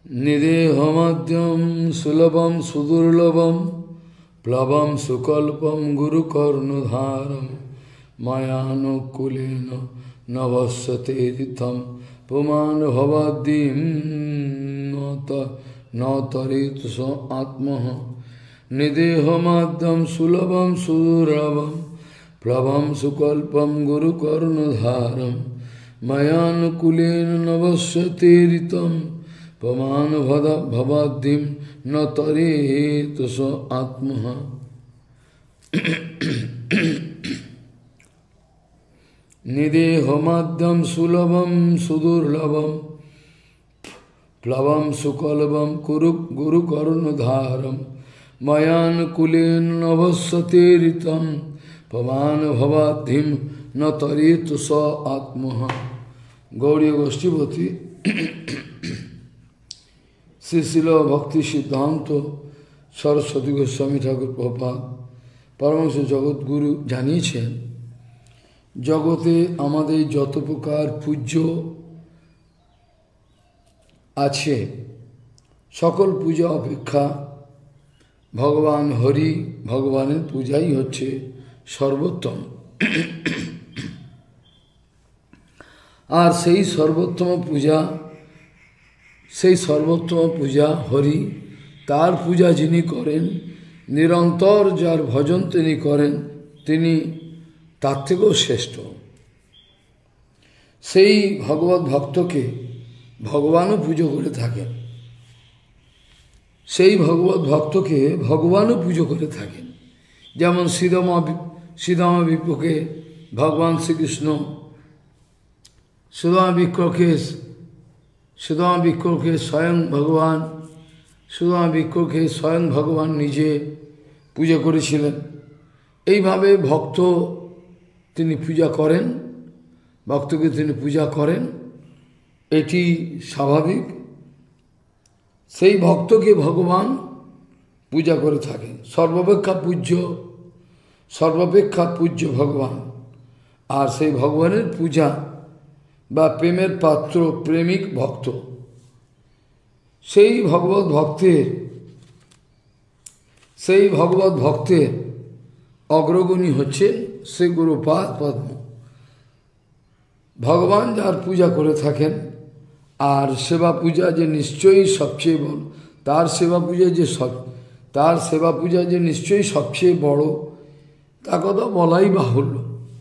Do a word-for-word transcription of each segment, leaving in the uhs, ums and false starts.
Nidehamadyam sulabam sudurlabam Plabam sukalpam gurukarnudharam Mayano kulena navassate ditam Puman bhavadim nata natarit sa atmaha Nidehamadyam sulabam sudurlabam Plabam sukalpam gurukarnudharam Mayano kulena navassate ditam Paman bhavadim natare tuso atmaha. Nidehomadam sulabam sudurlabam Plavam sukalabam guru karunadharam Mayan kulen navasateritam Paman bhavadim natare tuso atmaha. Gauriya Goshtipati Srila Bhakti Siddhanta Saraswati Goswami Thakur Prabhupada Paramahansa Jagat Guru জানিয়েছেন জগতে আমাদের যত প্রকার পূজ্য আছে সকল পূজা অপেক্ষা ভগবান হরি ভগবানের পূজাই হচ্ছে সর্বোত্তম আর সেই সর্বোত্তম পূজা সেই সর্বোত্তম পূজা হরি তার পূজা যিনি করেন নিরন্তর যার ভজন তিনি করেন তিনি তার থেকেও শ্রেষ্ঠ সেই ভগবত ভক্তকে ভগবানও পুজো করে থাকেন সেই ভগবত ভক্তকে ভগবানও পুজো করে থাকেন যেমন শ্রীদামা শ্রীদামা বিপ্রকে ভগবান শ্রীকৃষ্ণ সুদামা বিপ্রকে সুদামা বিপ্রকে স্বয়ং ভগবান সুদামা বিপ্রকে স্বয়ং ভগবান নিজে পূজা করেছিলেন এইভাবে ভক্ত তিনি পূজা করেন ভক্তকে তিনি পূজা করেন এটি স্বাভাবিক সেই ভক্তকে ভগবান পূজা করে থাকেন সর্বাপেক্ষা পূজ্য সর্বাপেক্ষা পূজ্য ভগবান আর সেই ভগবানের পূজা বা প্রেমের পাত্র প্রেমিক ভক্ত সেই ভগবত ভক্তের সেই ভগবত ভক্তের অগ্রগণী হচ্ছে শ্রী গুরুপাদ পদ্ম ভগবান যার পূজা করে থাকেন আর সেবা পূজা যে নিশ্চয়ই সবচেয়ে বড় তার সেবা পূজা যে সব তার সেবা পূজা যে নিশ্চয়ই সবচেয়ে বড় তা কথা বলাই বাহুল্য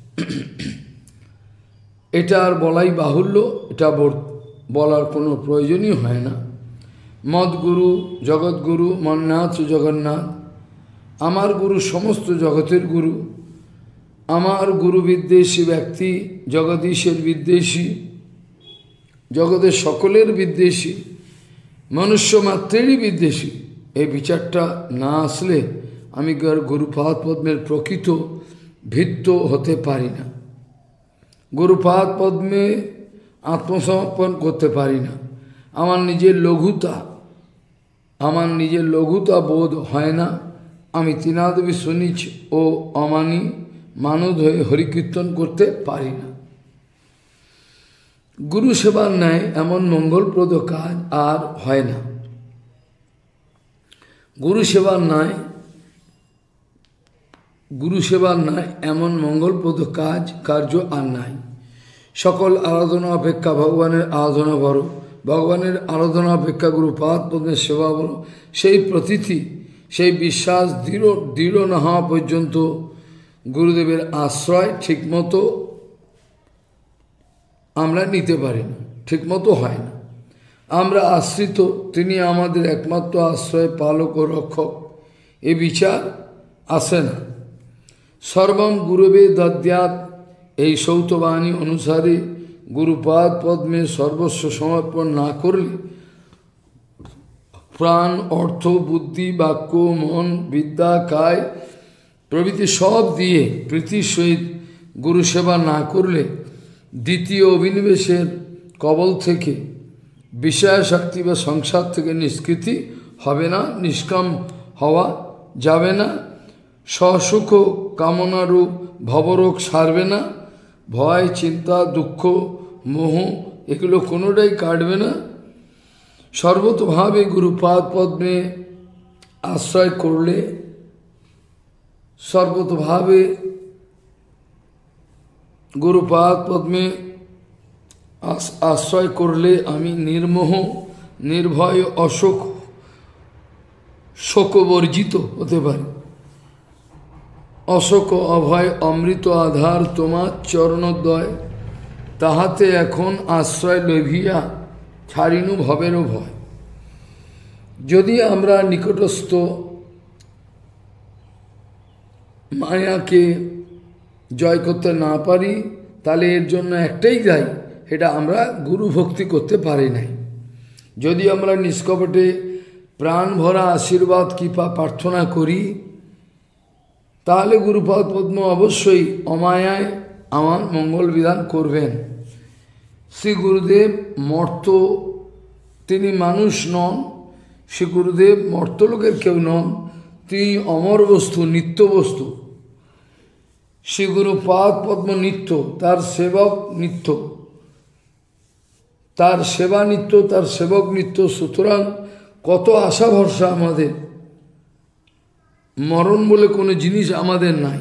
এটা আর বলাই বাহুল্য এটা বলার কোনো প্রয়োজনই হয় না মদগুরু জগৎগুরু মন্নাথ জগন্নাথ আমার গুরু সমস্ত জগতের গুরু আমার গুরু বিদ্বেষী ব্যক্তি জগদীশের বিদ্বেষী জগতের সকলের বিদ্বেষী মনুষ্য মাত্রেরই বিদ্বেষী এই বিচারটা না আসলে আমি গুরুপাদ পদ্মের প্রকৃত ভিত্ত হতে পারি না গুরুপাদ পদ্মে আত্মসমর্পণ করতে পারি না আমার নিজের লঘুতা আমার নিজের লঘুতা বোধ হয় না আমি তিনাদেবী সুনিচ ও অমানি মানদ হয়ে হরিকীর্তন করতে পারি না গুরু সেবার ন্যায় এমন মঙ্গলপ্রদ কাজ আর হয় না গুরু সেবার ন্যায় গুরু সেবার ন্যায় এমন মঙ্গলপ্রদ কাজ কার্য আর নাই সকল আরাধনা অপেক্ষা ভগবানের আরাধনা বড় ভগবানের আরাধনা অপেক্ষা গুরুপাদ পদ্মের সেবা বড় সেই প্রতীতি সেই বিশ্বাস দৃঢ় দৃঢ় না হওয়া পর্যন্ত গুরুদেবের আশ্রয় ঠিকমতো আমরা নিতে পারি না ঠিকমতো হয় না আমরা আশ্রিত তিনি আমাদের একমাত্র আশ্রয় পালক ও রক্ষক এ বিচার আসে না সর্বম গুরুবে দদ্যাৎ এই সৌতবাণী অনুসারে গুরুপাদ পদ্মে সর্বস্ব সমর্পণ না করলে প্রাণ অর্থ বুদ্ধি বাক্য মন বিদ্যা কায় প্রভৃতি সব দিয়ে প্রীতির সহিত গুরু সেবা না করলে দ্বিতীয় অভিনিবেশের কবল থেকে বিষয়াসক্তি বা সংসার থেকে নিষ্কৃতি হবে না নিষ্কাম হওয়া যাবে না সসুখ কামনারূপ ভবরোগ সারবে না ভয় চিন্তা দুঃখ মোহ এগুলো কোনোটাই কাটবে না সর্বতোভাবে গুরুপাদ পদ্মে আশ্রয় করলে, সর্বতোভাবে গুরুপাদ পদ্মে আশ্রয় করলে আমি নির্মোহ নির্ভয় অশোক শোকবর্জিত হতে পারি। অশোক অভয় অমৃত আধার তোমার চরণোদয়, তাহাতে এখন আশ্রয় লভিয়া ছাড়িনু ভবেরও ভয়। যদি আমরা নিকটস্থ মায়াকে জয় করতে না পারি, তাহলে এর জন্য একটাই দায়ী, এটা আমরা গুরু ভক্তি করতে পারি নাই। যদি আমরা নিষ্কপটে প্রাণ ভরা আশীর্বাদ কৃপা প্রার্থনা করি, তাহলে গুরুপাদ পদ্ম অবশ্যই অমায়ায় আমার মঙ্গল বিধান করবেন। শ্রী গুরুদেব মর্ত, তিনি মানুষ নন। শ্রী গুরুদেব মর্তলোকের কেউ নন, তিনি অমর বস্তু, নিত্য বস্তু। শ্রী গুরুপাদ পদ্ম নিত্য, তার সেবক নিত্য, তার সেবা নিত্য, তার সেবক নিত্য। সুতরাং কত আশা ভরসা আমাদের, মরণ বলে কোনো জিনিস আমাদের নাই।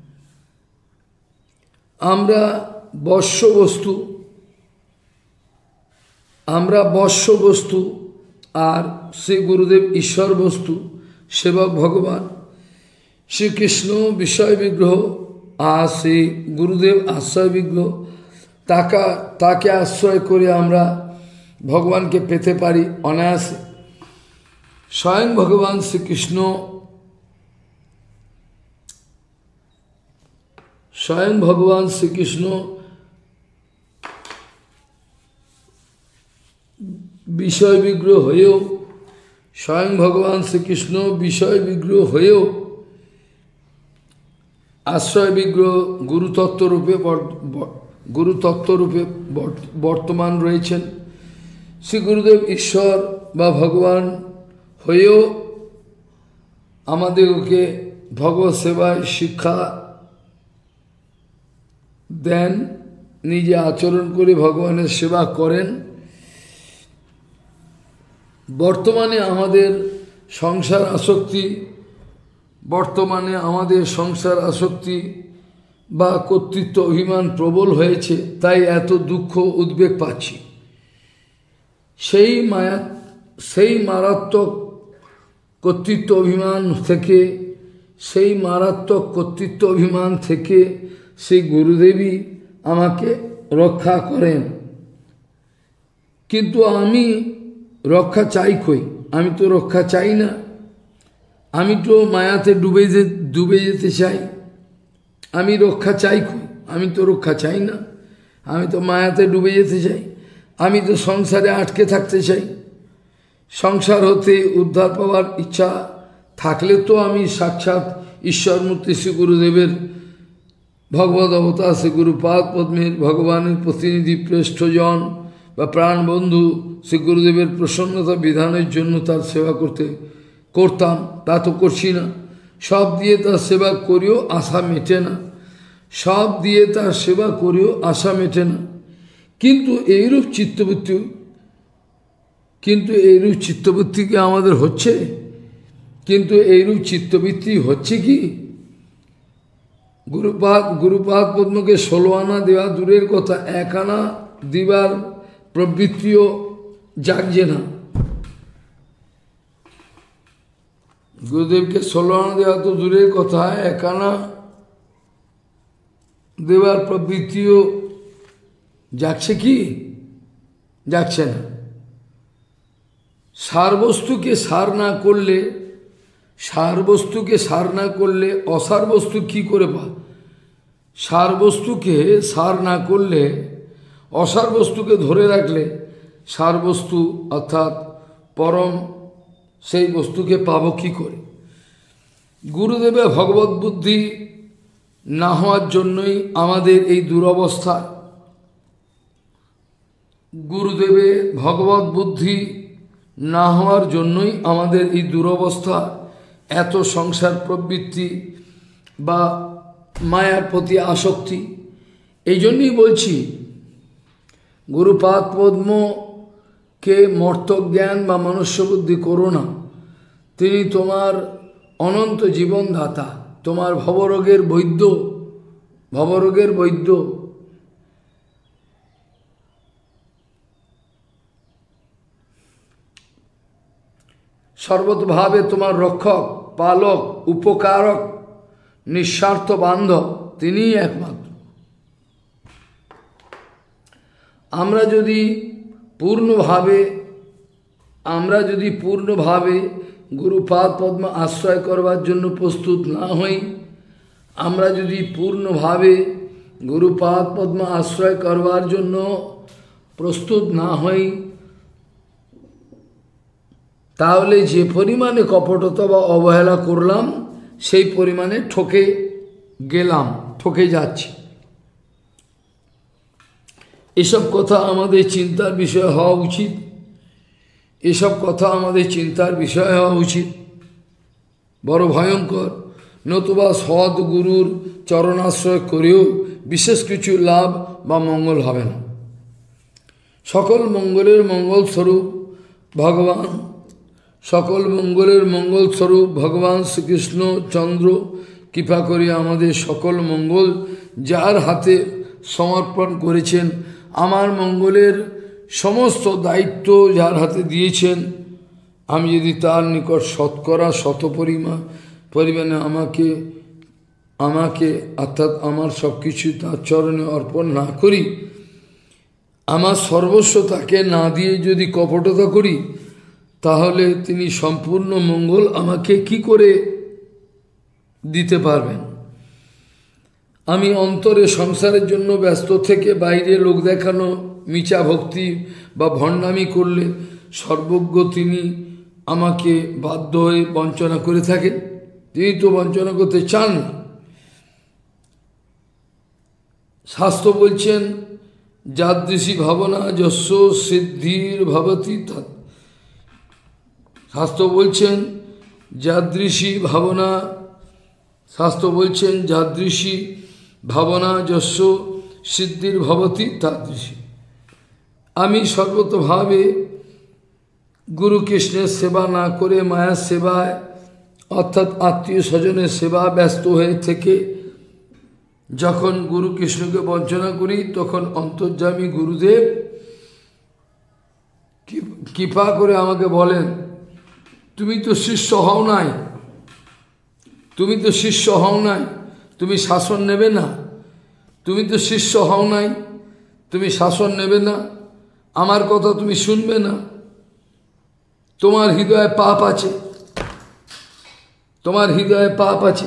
আমরা বর্ষ বস্তু, আমরা বর্ষ বস্তু, আর শ্রী গুরুদেব ঈশ্বর বস্তু, সেবক ভগবান। শ্রীকৃষ্ণ বিষয় বিগ্রহ, আর শ্রী গুরুদেব আশ্রয় বিগ্রহ। তাকে তাকে আশ্রয় করে আমরা ভগবানকে পেতে পারি অনায়াসে। স্বয়ং ভগবান শ্রীকৃষ্ণ, স্বয়ং ভগবান শ্রীকৃষ্ণ বিষয় বিগ্রহ হয়েও, স্বয়ং ভগবান শ্রীকৃষ্ণ বিষয় বিগ্রহ হয়েও আশ্রয় বিগ্রহ গুরুতত্ত্বরূপে গুরুতত্ত্বরূপে বর্তমান রয়েছেন। শ্রী গুরুদেব ঈশ্বর বা ভগবান হয়েও আমাদেরকে ভগবত সেবায় শিক্ষা দেন, নিজে আচরণ করে ভগবানের সেবা করেন। বর্তমানে আমাদের সংসার আসক্তি, বর্তমানে আমাদের সংসার আসক্তি বা কর্তৃত্ব অভিমান প্রবল হয়েছে, তাই এত দুঃখ উদ্বেগ পাচ্ছি। সেই মায়া, সেই মারাত্মক কর্তৃত্ব অভিমান থেকে, সেই মারাত্মক কর্তৃত্ব অভিমান থেকে সেই গুরুদেবী আমাকে রক্ষা করেন। কিন্তু আমি রক্ষা চাই কই? আমি তো রক্ষা চাই না, আমি তো মায়াতে ডুবে যে ডুবে যেতে চাই। আমি রক্ষা চাই কই? আমি তো রক্ষা চাই না, আমি তো মায়াতে ডুবে যেতে চাই। আমি তো সংসারে আটকে থাকতে চাই। সংসার হতে উদ্ধার পাওয়ার ইচ্ছা থাকলে তো আমি সাক্ষাৎ ঈশ্বরমূর্তি শ্রী গুরুদেবের ভগবত অবতার শ্রী গুরুপাদ পদ্মের ভগবানের প্রতিনিধি শ্রেষ্ঠজন বা প্রাণবন্ধু শ্রী গুরুদেবের প্রসন্নতা বিধানের জন্য তার সেবা করতে করতাম। তা তো করছি না। সব দিয়ে তার সেবা করেও আশা মেটে না, সব দিয়ে তার সেবা করেও আশা মেটে না। কিন্তু এইরূপ চিত্তবৃত্তি, কিন্তু এইরূপ চিত্তবৃত্তি কি আমাদের হচ্ছে? কিন্তু এইরূপ চিত্তবৃত্তি হচ্ছে কি? গুরুপাদ গুরুপাদ পদ্মকে ষোলো আনা দেওয়া দূরের কথা, এক আনা দিবার প্রবৃত্তিও জাগছে না। গুরুদেবকে ষোলো আনা দেওয়া তো দূরের কথা, এক আনা দেওয়ার প্রবৃত্তিও জাগছে কি? যাচ্ছে না। সার বস্তুকে সার না করলে, সার বস্তুকে সার না করলে অসার বস্তু কি করে পা? সার বস্তুকে সার না করলে, অসার বস্তুকে ধরে রাখলে সার বস্তু অর্থাৎ পরম সেই বস্তুকে পাব কি করে? গুরুদেবের ভগবত বুদ্ধি না হওয়ার জন্যই আমাদের এই দুরবস্থা। গুরুদেবের ভগবত বুদ্ধি না হওয়ার জন্যই আমাদের এই দুরবস্থা, এত সংসার প্রবৃত্তি বা মায়ার প্রতি আসক্তি। এই জন্যই বলছি গুরুপাদ পদ্ম কে মর্তক জ্ঞান বা মনুষ্য বুদ্ধি করো না, তিনি তোমার অনন্ত জীবনদাতা, তোমার ভবরোগের বৈদ্য, ভবরোগের বৈদ্য। সর্বতভাবে তোমার রক্ষক, পালক, উপকারক, নিঃস্বার্থ বান্ধব, তিনিই একমাত্র। আমরা যদি পূর্ণভাবে আমরা যদি পূর্ণভাবে গুরুপাদ পদ্ম আশ্রয় করবার জন্য প্রস্তুত না হই, আমরা যদি পূর্ণভাবে গুরুপাদ পদ্ম আশ্রয় করবার জন্য প্রস্তুত না হই, তাহলে যে পরিমাণে কপটতা বা অবহেলা করলাম সেই পরিমাণে ঠকে গেলাম, ঠকে যাচ্ছি। এসব কথা আমাদের চিন্তার বিষয় হওয়া উচিত, এসব কথা আমাদের চিন্তার বিষয় হওয়া উচিত। বড় ভয়ঙ্কর। নতুবা সৎ গুরুর চরণাশ্রয় করেও বিশেষ কিছু লাভ বা মঙ্গল হবে না। সকল মঙ্গলের মঙ্গল স্বরূপ ভগবান, সকল মঙ্গলের মঙ্গল স্বরূপ ভগবান শ্রীকৃষ্ণ চন্দ্র কৃপা করে আমাদের সকল মঙ্গল যার হাতে সমর্পণ করেছেন, আমার মঙ্গলের সমস্ত দায়িত্ব যার হাতে দিয়েছেন, আমি যদি তার নিকট শতকরা শত পরিমাণ পরিমাণে আমাকে আমাকে অর্থাৎ আমার সব কিছু তার চরণে অর্পণ না করি, আমার সর্বস্ব তাকে না দিয়ে যদি কপটতা করি, তাহলে তিনি সম্পূর্ণ মঙ্গল আমাকে কি করে দিতে পারবেন? আমি অন্তরে সংসারের জন্য ব্যস্ত থেকে বাইরে লোক দেখানো মিছা ভক্তি বা ভণ্ডামি করলে সর্বজ্ঞ তিনি আমাকে বাধ্য হয়ে বঞ্চনা করে থাকেন। তিনি তো বঞ্চনা করতে চান না। শাস্ত্র বলছেন যাদৃশী ভাবনা যস্য সিদ্ধির ভবতি তৎ। শাস্ত্র বলছেন যাদৃশী ভাবনা, শাস্ত্র বলছেন যাদৃশী ভাবনা যস্য সিদ্ধির ভবতি তাদৃশী। আমি সর্বতভাবে গুরু কৃষ্ণের সেবা না করে মায়ার সেবায় অর্থাৎ আত্মীয় স্বজনের সেবা ব্যস্ত হয়ে থেকে যখন গুরু কৃষ্ণকে বঞ্চনা করি, তখন অন্তর্যামী গুরুদেব কৃপা করে আমাকে বলেন, তুমি তো শিষ্য হও নাই, তুমি তো শিষ্য হও নাই, তুমি শাসন নেবে না, তুমি তো শিষ্য হও নাই, তুমি শাসন নেবে না, আমার কথা তুমি শুনবে না, তোমার হৃদয়ে পাপ আছে, তোমার হৃদয়ে পাপ আছে।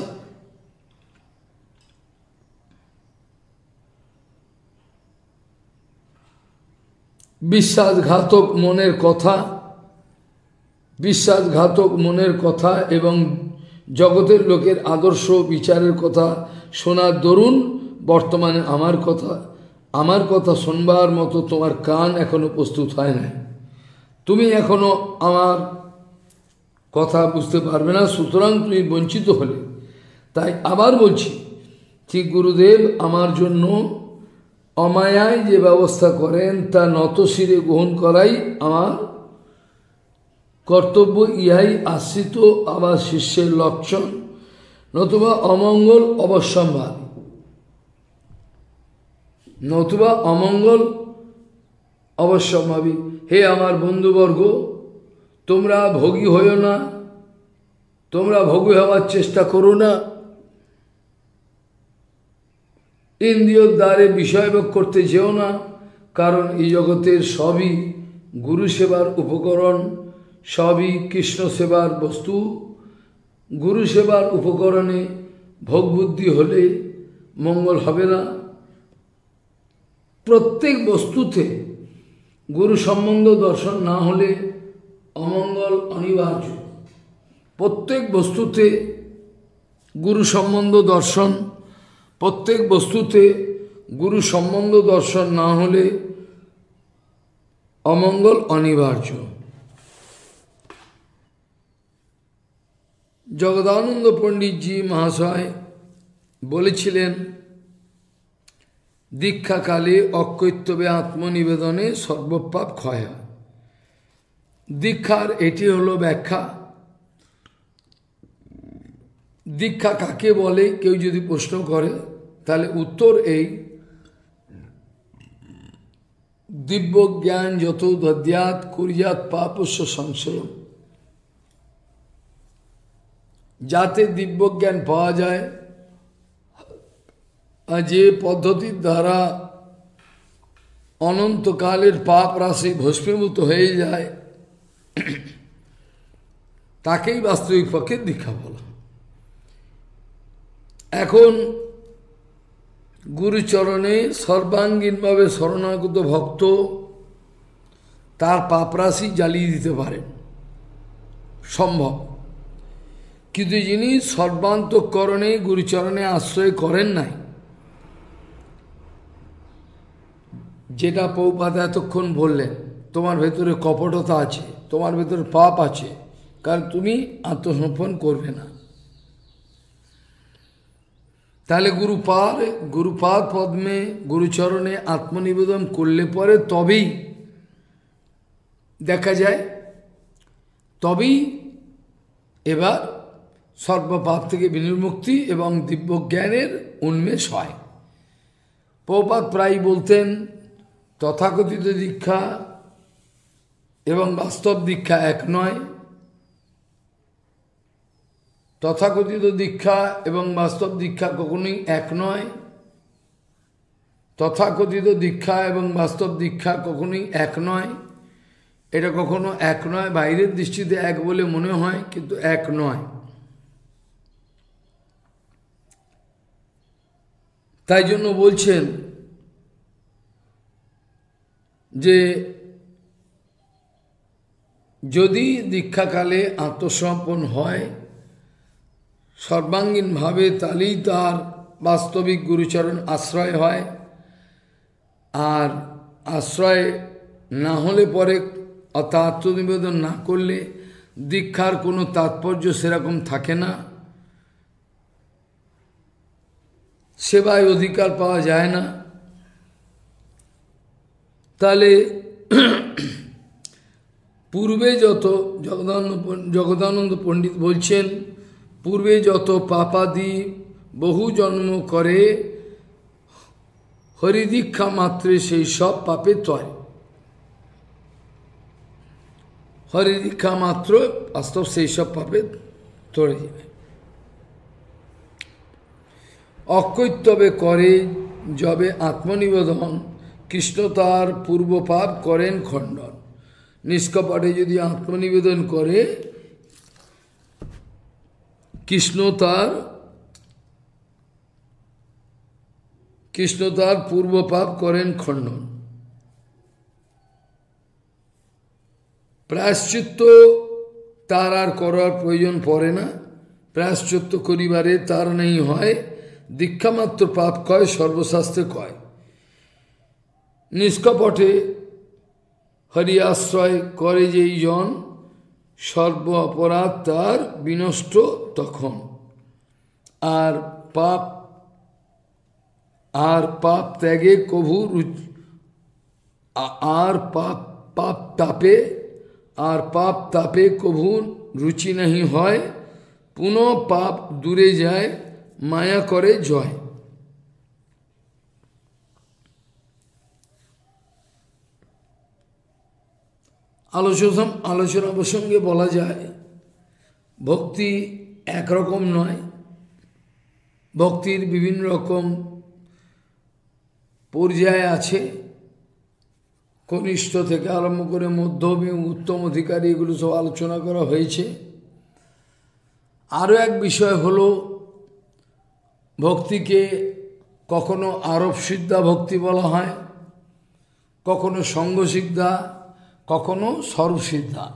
বিশ্বাসঘাতক মনের কথা, বিশ্বাসঘাতক মনের কথা এবং জগতের লোকের আদর্শ বিচারের কথা শোনার দরুন বর্তমানে আমার কথা আমার কথা শুনবার মতো তোমার কান এখনো প্রস্তুত হয় না, তুমি এখনো আমার কথা বুঝতে পারবে না, সুতরাং তুমি বঞ্চিত হলে। তাই আবার বলছি, ঠিক গুরুদেব আমার জন্য অমায়ায় যে ব্যবস্থা করেন তা নত শিরে গ্রহণ করাই আমার কর্তব্য, ইহাই আশ্রিত আবার শিষ্যের লক্ষণ, নতুবা অমঙ্গল অবশ্যম্ভাবী, নতুবা অমঙ্গল অবশ্যম্ভাবী। হে আমার বন্ধুবর্গ, তোমরা ভোগী হইও না, তোমরা ভোগী হওয়ার চেষ্টা করো না, ইন্দ্রিয়র দ্বারে বিষয়ভোগ করতে যেও না, কারণ এই জগতের সবই গুরু সেবার উপকরণ, সবই কৃষ্ণ সেবার বস্তু। গুরু সেবার উপকরণে ভোগ বুদ্ধি হলে মঙ্গল হবে না। প্রত্যেক বস্তুতে গুরু সম্বন্ধ দর্শন না হলে অমঙ্গল অনিবার্য। প্রত্যেক বস্তুতে গুরু সম্বন্ধ দর্শন প্রত্যেক বস্তুতে গুরু সম্বন্ধ দর্শন না হলে অমঙ্গল অনিবার্য। জগদানন্দ পণ্ডিতজি মহাশয় বলেছিলেন, দীক্ষাকালে অকৈতব্যে আত্মনিবেদনে সর্বপাপ ক্ষয় হয়। দীক্ষার এটি হলো ব্যাখ্যা। দীক্ষা কাকে বলে কেউ যদি প্রশ্ন করে, তাহলে উত্তর এই, দিব্য জ্ঞান যত দদ্যাৎ কুর্যাৎ পাপস্য সংশয়, যাতে দিব্য জ্ঞান পাওয়া যায়, আর যে পদ্ধতির দ্বারা অনন্তকালের পাপ রাশি ভস্মীভূত হয়ে যায়, তাকেই বাস্তবিক পক্ষে দীক্ষা বলা। এখন গুরুচরণে সর্বাঙ্গীনভাবে শরণাগত ভক্ত তার পাপরাশি জ্বালিয়ে দিতে পারেন, সম্ভব। কিন্তু যিনি সর্বান্তঃকরণে গুরুচরণে আশ্রয় করেন নাই, যেটা প্রভুপাদ এতক্ষণ বললেন, তোমার ভেতরে কপটতা আছে, তোমার ভেতরে পাপ আছে, কারণ তুমি আত্মসমর্পণ করবে না, তাহলে গুরুপাদ গুরুপাদ পদ্মে গুরুচরণে আত্মনিবেদন করলে পরে তবেই দেখা যায়, তবেই এবার সর্বপাপ থেকে বিনির্মুক্তি এবং দিব্য জ্ঞানের উন্মেষ হয়। প্রভুপাদ প্রায় বলতেন, তথাকথিত দীক্ষা এবং বাস্তব দীক্ষা এক নয়। তথাকথিত দীক্ষা এবং বাস্তব দীক্ষা কখনোই এক নয়। তথাকথিত দীক্ষা এবং বাস্তব দীক্ষা কখনোই এক নয়। এটা কখনো এক নয়, বাইরের দৃষ্টিতে এক বলে মনে হয়, কিন্তু এক নয়। তাই জন্য বলছেন যে যদি দীক্ষাকালে আত্মসমর্পণ হয় সর্বাঙ্গীনভাবে, তাহলেই তার বাস্তবিক গুরুচরণ আশ্রয় হয়। আর আশ্রয় না হলে পরে, অর্থাৎ আত্মনিবেদন না করলে দীক্ষার কোনো তাৎপর্য সেরকম থাকে না, সেবায় অধিকার পাওয়া যায় না। তাহলে পূর্বে যত জগদানন্দ জগদানন্দ পণ্ডিত বলছেন, পূর্বে যত পাপাদি বহু জন্ম করে, হরিদীক্ষা মাত্রে সেই সব পাপে তয়। হরিদীক্ষা মাত্র বাস্তব সেই সব পাপে তরে যাবে। অকৈতবে করে যবে আত্মনিবেদন, কৃষ্ণ তার পূর্ব পাপ করেন খণ্ডন। নিষ্কপটে যদি আত্মনিবেদন করে, কৃষ্ণ তার কৃষ্ণ তার পূর্ব পাপ করেন খণ্ডন। প্রায়শ্চিত্ত তার আর করার প্রয়োজন পড়ে না, প্রায়শ্চিত্ত করিবারে তার নেই হয়, দীক্ষামাত্র পাপ কয় সর্বশাস্ত্রে কয়। নিষ্কপটে হরি আশ্রয় করে যেই জন, সর্ব অপরাধ তার বিনষ্ট তখন। আর পাপ আর পাপ ত্যাগে কভু আর পাপ পাপ তাপে আর পাপ তাপে কভু রুচি নাহি হয়, পুনঃ পাপ দূরে যায়, মায়া করে জয়। আলোচনা আলোচনা প্রসঙ্গে বলা যায়, ভক্তি একরকম নয়, ভক্তির বিভিন্ন রকম পর্যায় আছে। কনিষ্ঠ থেকে আরম্ভ করে মধ্যম এবং উত্তম অধিকারী, এগুলো সব আলোচনা করা হয়েছে। আরও এক বিষয় হলো, ভক্তিকে কখনো আরোপ সিদ্ধা ভক্তি বলা হয়, কখনো সঙ্গসিদ্ধা, কখনো স্বরূপসিদ্ধা।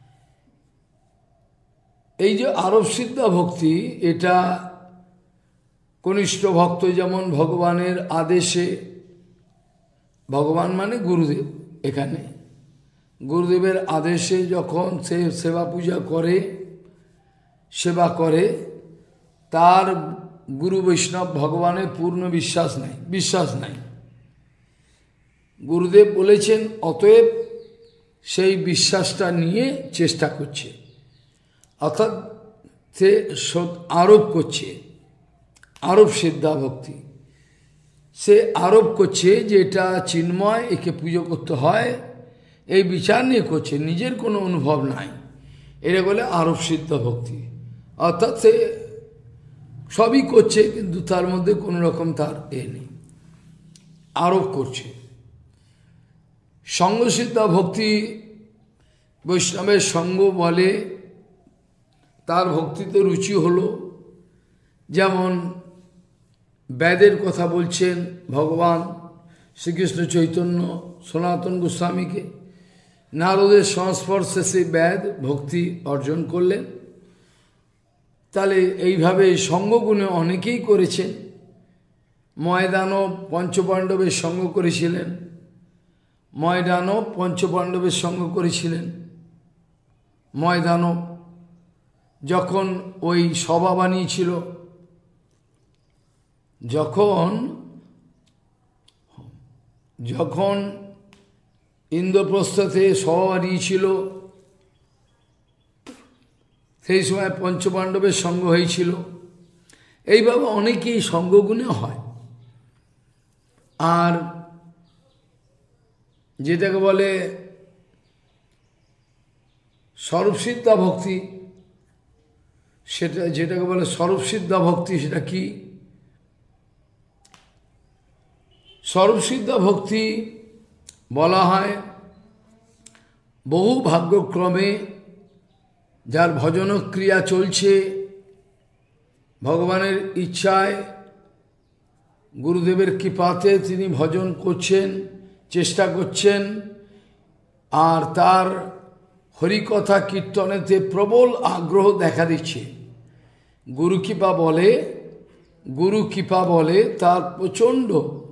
এই যে আরোপ সিদ্ধা ভক্তি, এটা কনিষ্ঠ ভক্ত যেমন ভগবানের আদেশে, ভগবান মানে গুরুদেব, এখানে গুরুদেবের আদেশে যখন সে সেবা পূজা করে, সেবা করে, তার গুরু বৈষ্ণব ভগবানের পূর্ণ বিশ্বাস নাই, বিশ্বাস নাই। গুরুদেব বলেছেন, অতএব সেই বিশ্বাসটা নিয়ে চেষ্টা করছে, অর্থাৎ সে আরোপ করছে, আরোপ সিদ্ধা ভক্তি। সে আরোপ করছে যে এটা চিন্ময়, একে পুজো করতে হয়, এই বিচার নিয়ে করছে, নিজের কোনো অনুভব নাই। এটা বলে আরোপ সিদ্ধ ভক্তি। অর্থাৎ সে সবই করছে কিন্তু তার মধ্যে কোনো রকম তার এ নেই, আরোপ করছে। সঙ্গসিদ্ধা ভক্তি, বৈষ্ণবের সঙ্গ বলে তার ভক্তিতে রুচি হলো। যেমন বেদের কথা বলছেন ভগবান শ্রীকৃষ্ণ চৈতন্য সনাতন গোস্বামীকে, নারদের সংস্পর্শে সেই বেদ ভক্তি অর্জন করলেন। তাহলে এইভাবে সঙ্গগুণে অনেকেই করেছেন। ময়দানব পঞ্চপাণ্ডবের সঙ্গ করেছিলেন, ময়দানব পঞ্চপাণ্ডবের সঙ্গ করেছিলেন। ময়দানব যখন ওই সভা বানিয়েছিল, যখন যখন ইন্দ্রপ্রস্থতে সভা বানিয়েছিল, সেই সময় পঞ্চপাণ্ডবের সঙ্গ হয়েছিল। এইভাবে অনেকেই সঙ্গগুণে হয়। আর যেটাকে বলে স্বরূপসিদ্ধা ভক্তি, সেটা যেটাকে বলে স্বরূপসিদ্ধা ভক্তি, সেটা কি? স্বরূপসিদ্ধা ভক্তি বলা হয় বহু ভাগ্যক্রমে যার ভজন ক্রিয়া চলছে, ভগবানের ইচ্ছায় গুরুদেবের কৃপাতে তিনি ভজন করছেন, চেষ্টা করছেন, আর তার হরিকথা কীর্তনেতে প্রবল আগ্রহ দেখা দিচ্ছে। গুরু কৃপা বলে, গুরু কৃপা বলে তার প্রচণ্ড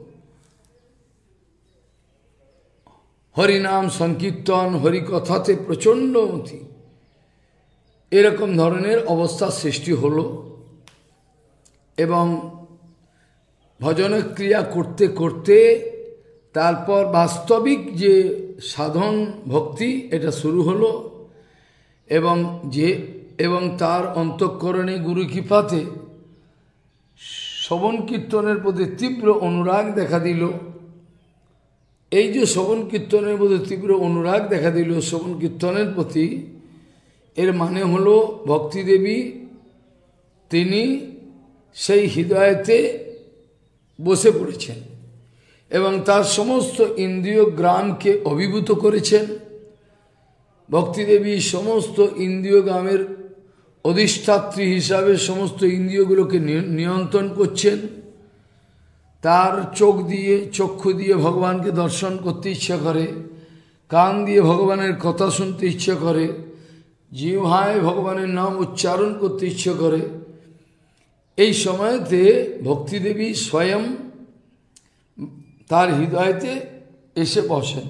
হরিনাম সংকীর্তন, হরিকথাতে প্রচণ্ড মতি, এরকম ধরনের অবস্থা সৃষ্টি হলো। এবং ভজনের ক্রিয়া করতে করতে তারপর বাস্তবিক যে সাধন ভক্তি এটা শুরু হলো। এবং যে এবং তার অন্তঃকরণে গুরু কৃপাতে শ্রবণ কীর্তনের প্রতি তীব্র অনুরাগ দেখা দিল। এই যে শ্রবণ কীর্তনের প্রতি তীব্র অনুরাগ দেখা দিল, শ্রবণ কীর্তনের প্রতি, এর মানে হলো ভক্তিদেবী তিনি সেই হৃদয়েতে বসে পড়েছেন এবং তার সমস্ত ইন্দ্রিয় গ্রামকে অভিভূত করেছেন। ভক্তিদেবী সমস্ত ইন্দ্রিয় গ্রামের অধিষ্ঠাত্রী হিসাবে সমস্ত ইন্দ্রিয়গুলোকে নিয়ন্ত্রণ করছেন। তার চোখ দিয়ে, চক্ষু দিয়ে ভগবানকে দর্শন করতে ইচ্ছা করে, কান দিয়ে ভগবানের কথা শুনতে ইচ্ছা করে, জিহ্বায় ভগবানের নাম উচ্চারণ করতে ইচ্ছা করে। এই সময়তে ভক্তিদেবী স্বয়ং তার হৃদয়তে এসে বসেন।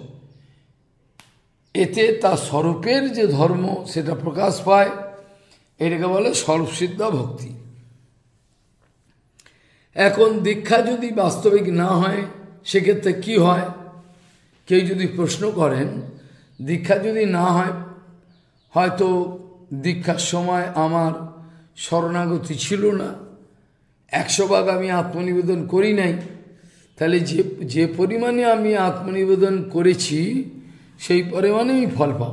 এতে তার স্বরূপের যে ধর্ম সেটা প্রকাশ পায়। এটাকে বলে স্বরূপসিদ্ধা ভক্তি। এখন দীক্ষা যদি বাস্তবিক না হয় সেক্ষেত্রে কি হয়? কেউ যদি প্রশ্ন করেন, দীক্ষা যদি না হয়, হয়তো দীক্ষার সময় আমার শরণাগতি ছিল না, একশো ভাগ আমি আত্মনিবেদন করি নাই, তাহলে যে যে পরিমাণে আমি আত্মনিবেদন করেছি সেই পরিমাণে আমি ফল পাব,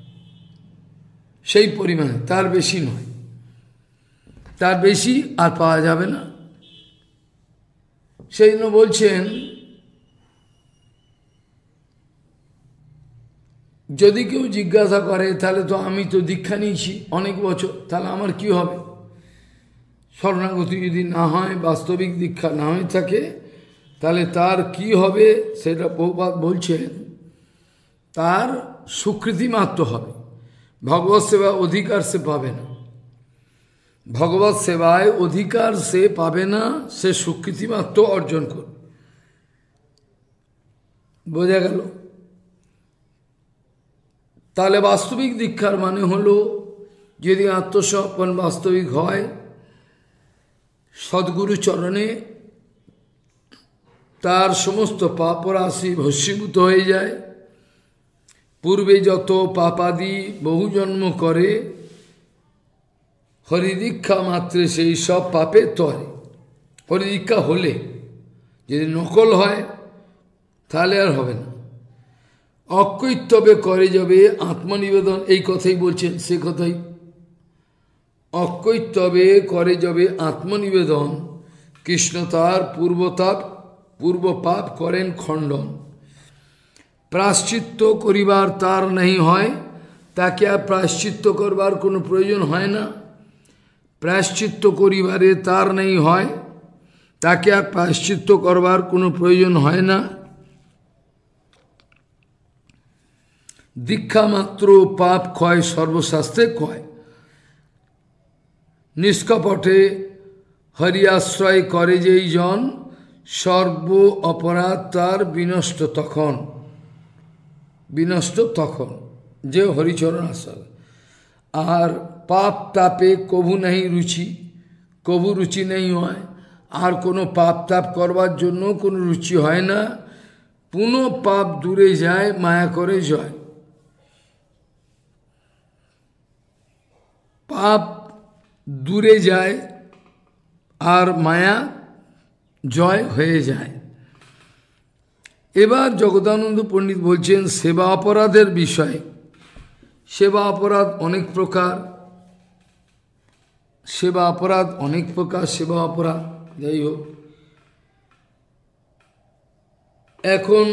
সেই পরিমাণে, তার বেশি নয়, তার বেশি আর পাওয়া যাবে না। সেই জন্য বলছেন, যদি কেউ জিজ্ঞাসা করে তাহলে তো আমি তো দীক্ষা নিয়েছি অনেক বছর, তাহলে আমার কি হবে? শরণাগতি যদি না হয়, বাস্তবিক দীক্ষা না হয়ে থাকে, তাহলে তার কি হবে? সেটা বহুবার বলছেন, তার স্বীকৃতি মাত্র হবে, ভগবত সেবা অধিকার সে পাবে না। ভগবত সেবায় অধিকার সে পাবে না, সে স্বীকৃতি মাত্র অর্জন করবে। বোঝা গেল? তাহলে বাস্তবিক দীক্ষার মানে হলো, যদি আত্মসমর্পণ বাস্তবিক হয়, সদ্গুরু চরণে তার সমস্ত পাপরাশি ভস্মীভূত হয়ে যায়, পূর্বে যত পাপাদি বহু জন্ম করে, হরিদীক্ষা মাত্রে সেই সব পাপে তরে। হরিদীক্ষা হলে, যদি নকল হয় তাহলে আর হবে না। অকৈতবে করে যাবে আত্মনিবেদন, এই কথাই বলছেন, সে কথাই। অকৈতবে করে যাবে আত্মনিবেদন, কৃষ্ণ তার পূর্বতাপ পূর্ব পাপ করেন খণ্ডন। প্রায়শ্চিত্ত করিবার তার নেই হয়, তাকে আর প্রায়শ্চিত্ত করবার কোনো প্রয়োজন হয় না। প্রায়শ্চিত্ত করিবারে তার নেই হয়, তাকে আর প্রায়শ্চিত্ত করবার কোনো প্রয়োজন হয় না। দীক্ষা মাত্র পাপ ক্ষয় সর্বশাস্ত্রে ক্ষয়। নিষ্কপটে হরি আশ্রয় করে যেই জন, সর্ব অপরাধ তার বিনষ্ট তখন। বিনষ্ট তখন যে হরিচরণ আশ্রয়। আর পাপ তাপে কভু নেই রুচি, কভু রুচি নেই হয়। আর কোনো পাপ তাপ করবার জন্য কোনো রুচি হয় না। পুনঃ পাপ দূরে যায়, মায়া করে জয়। পাপ দূরে যায় আর মায়া জয় হয়ে যায়। এবার জগদানন্দ পণ্ডিত বলছেন সেবা অপরাধের বিষয়ে। সেবা অপরাধ অনেক প্রকার, সেবা অপরাধ অনেক প্রকার সেবা অপরাধ, যাই হোক। এখন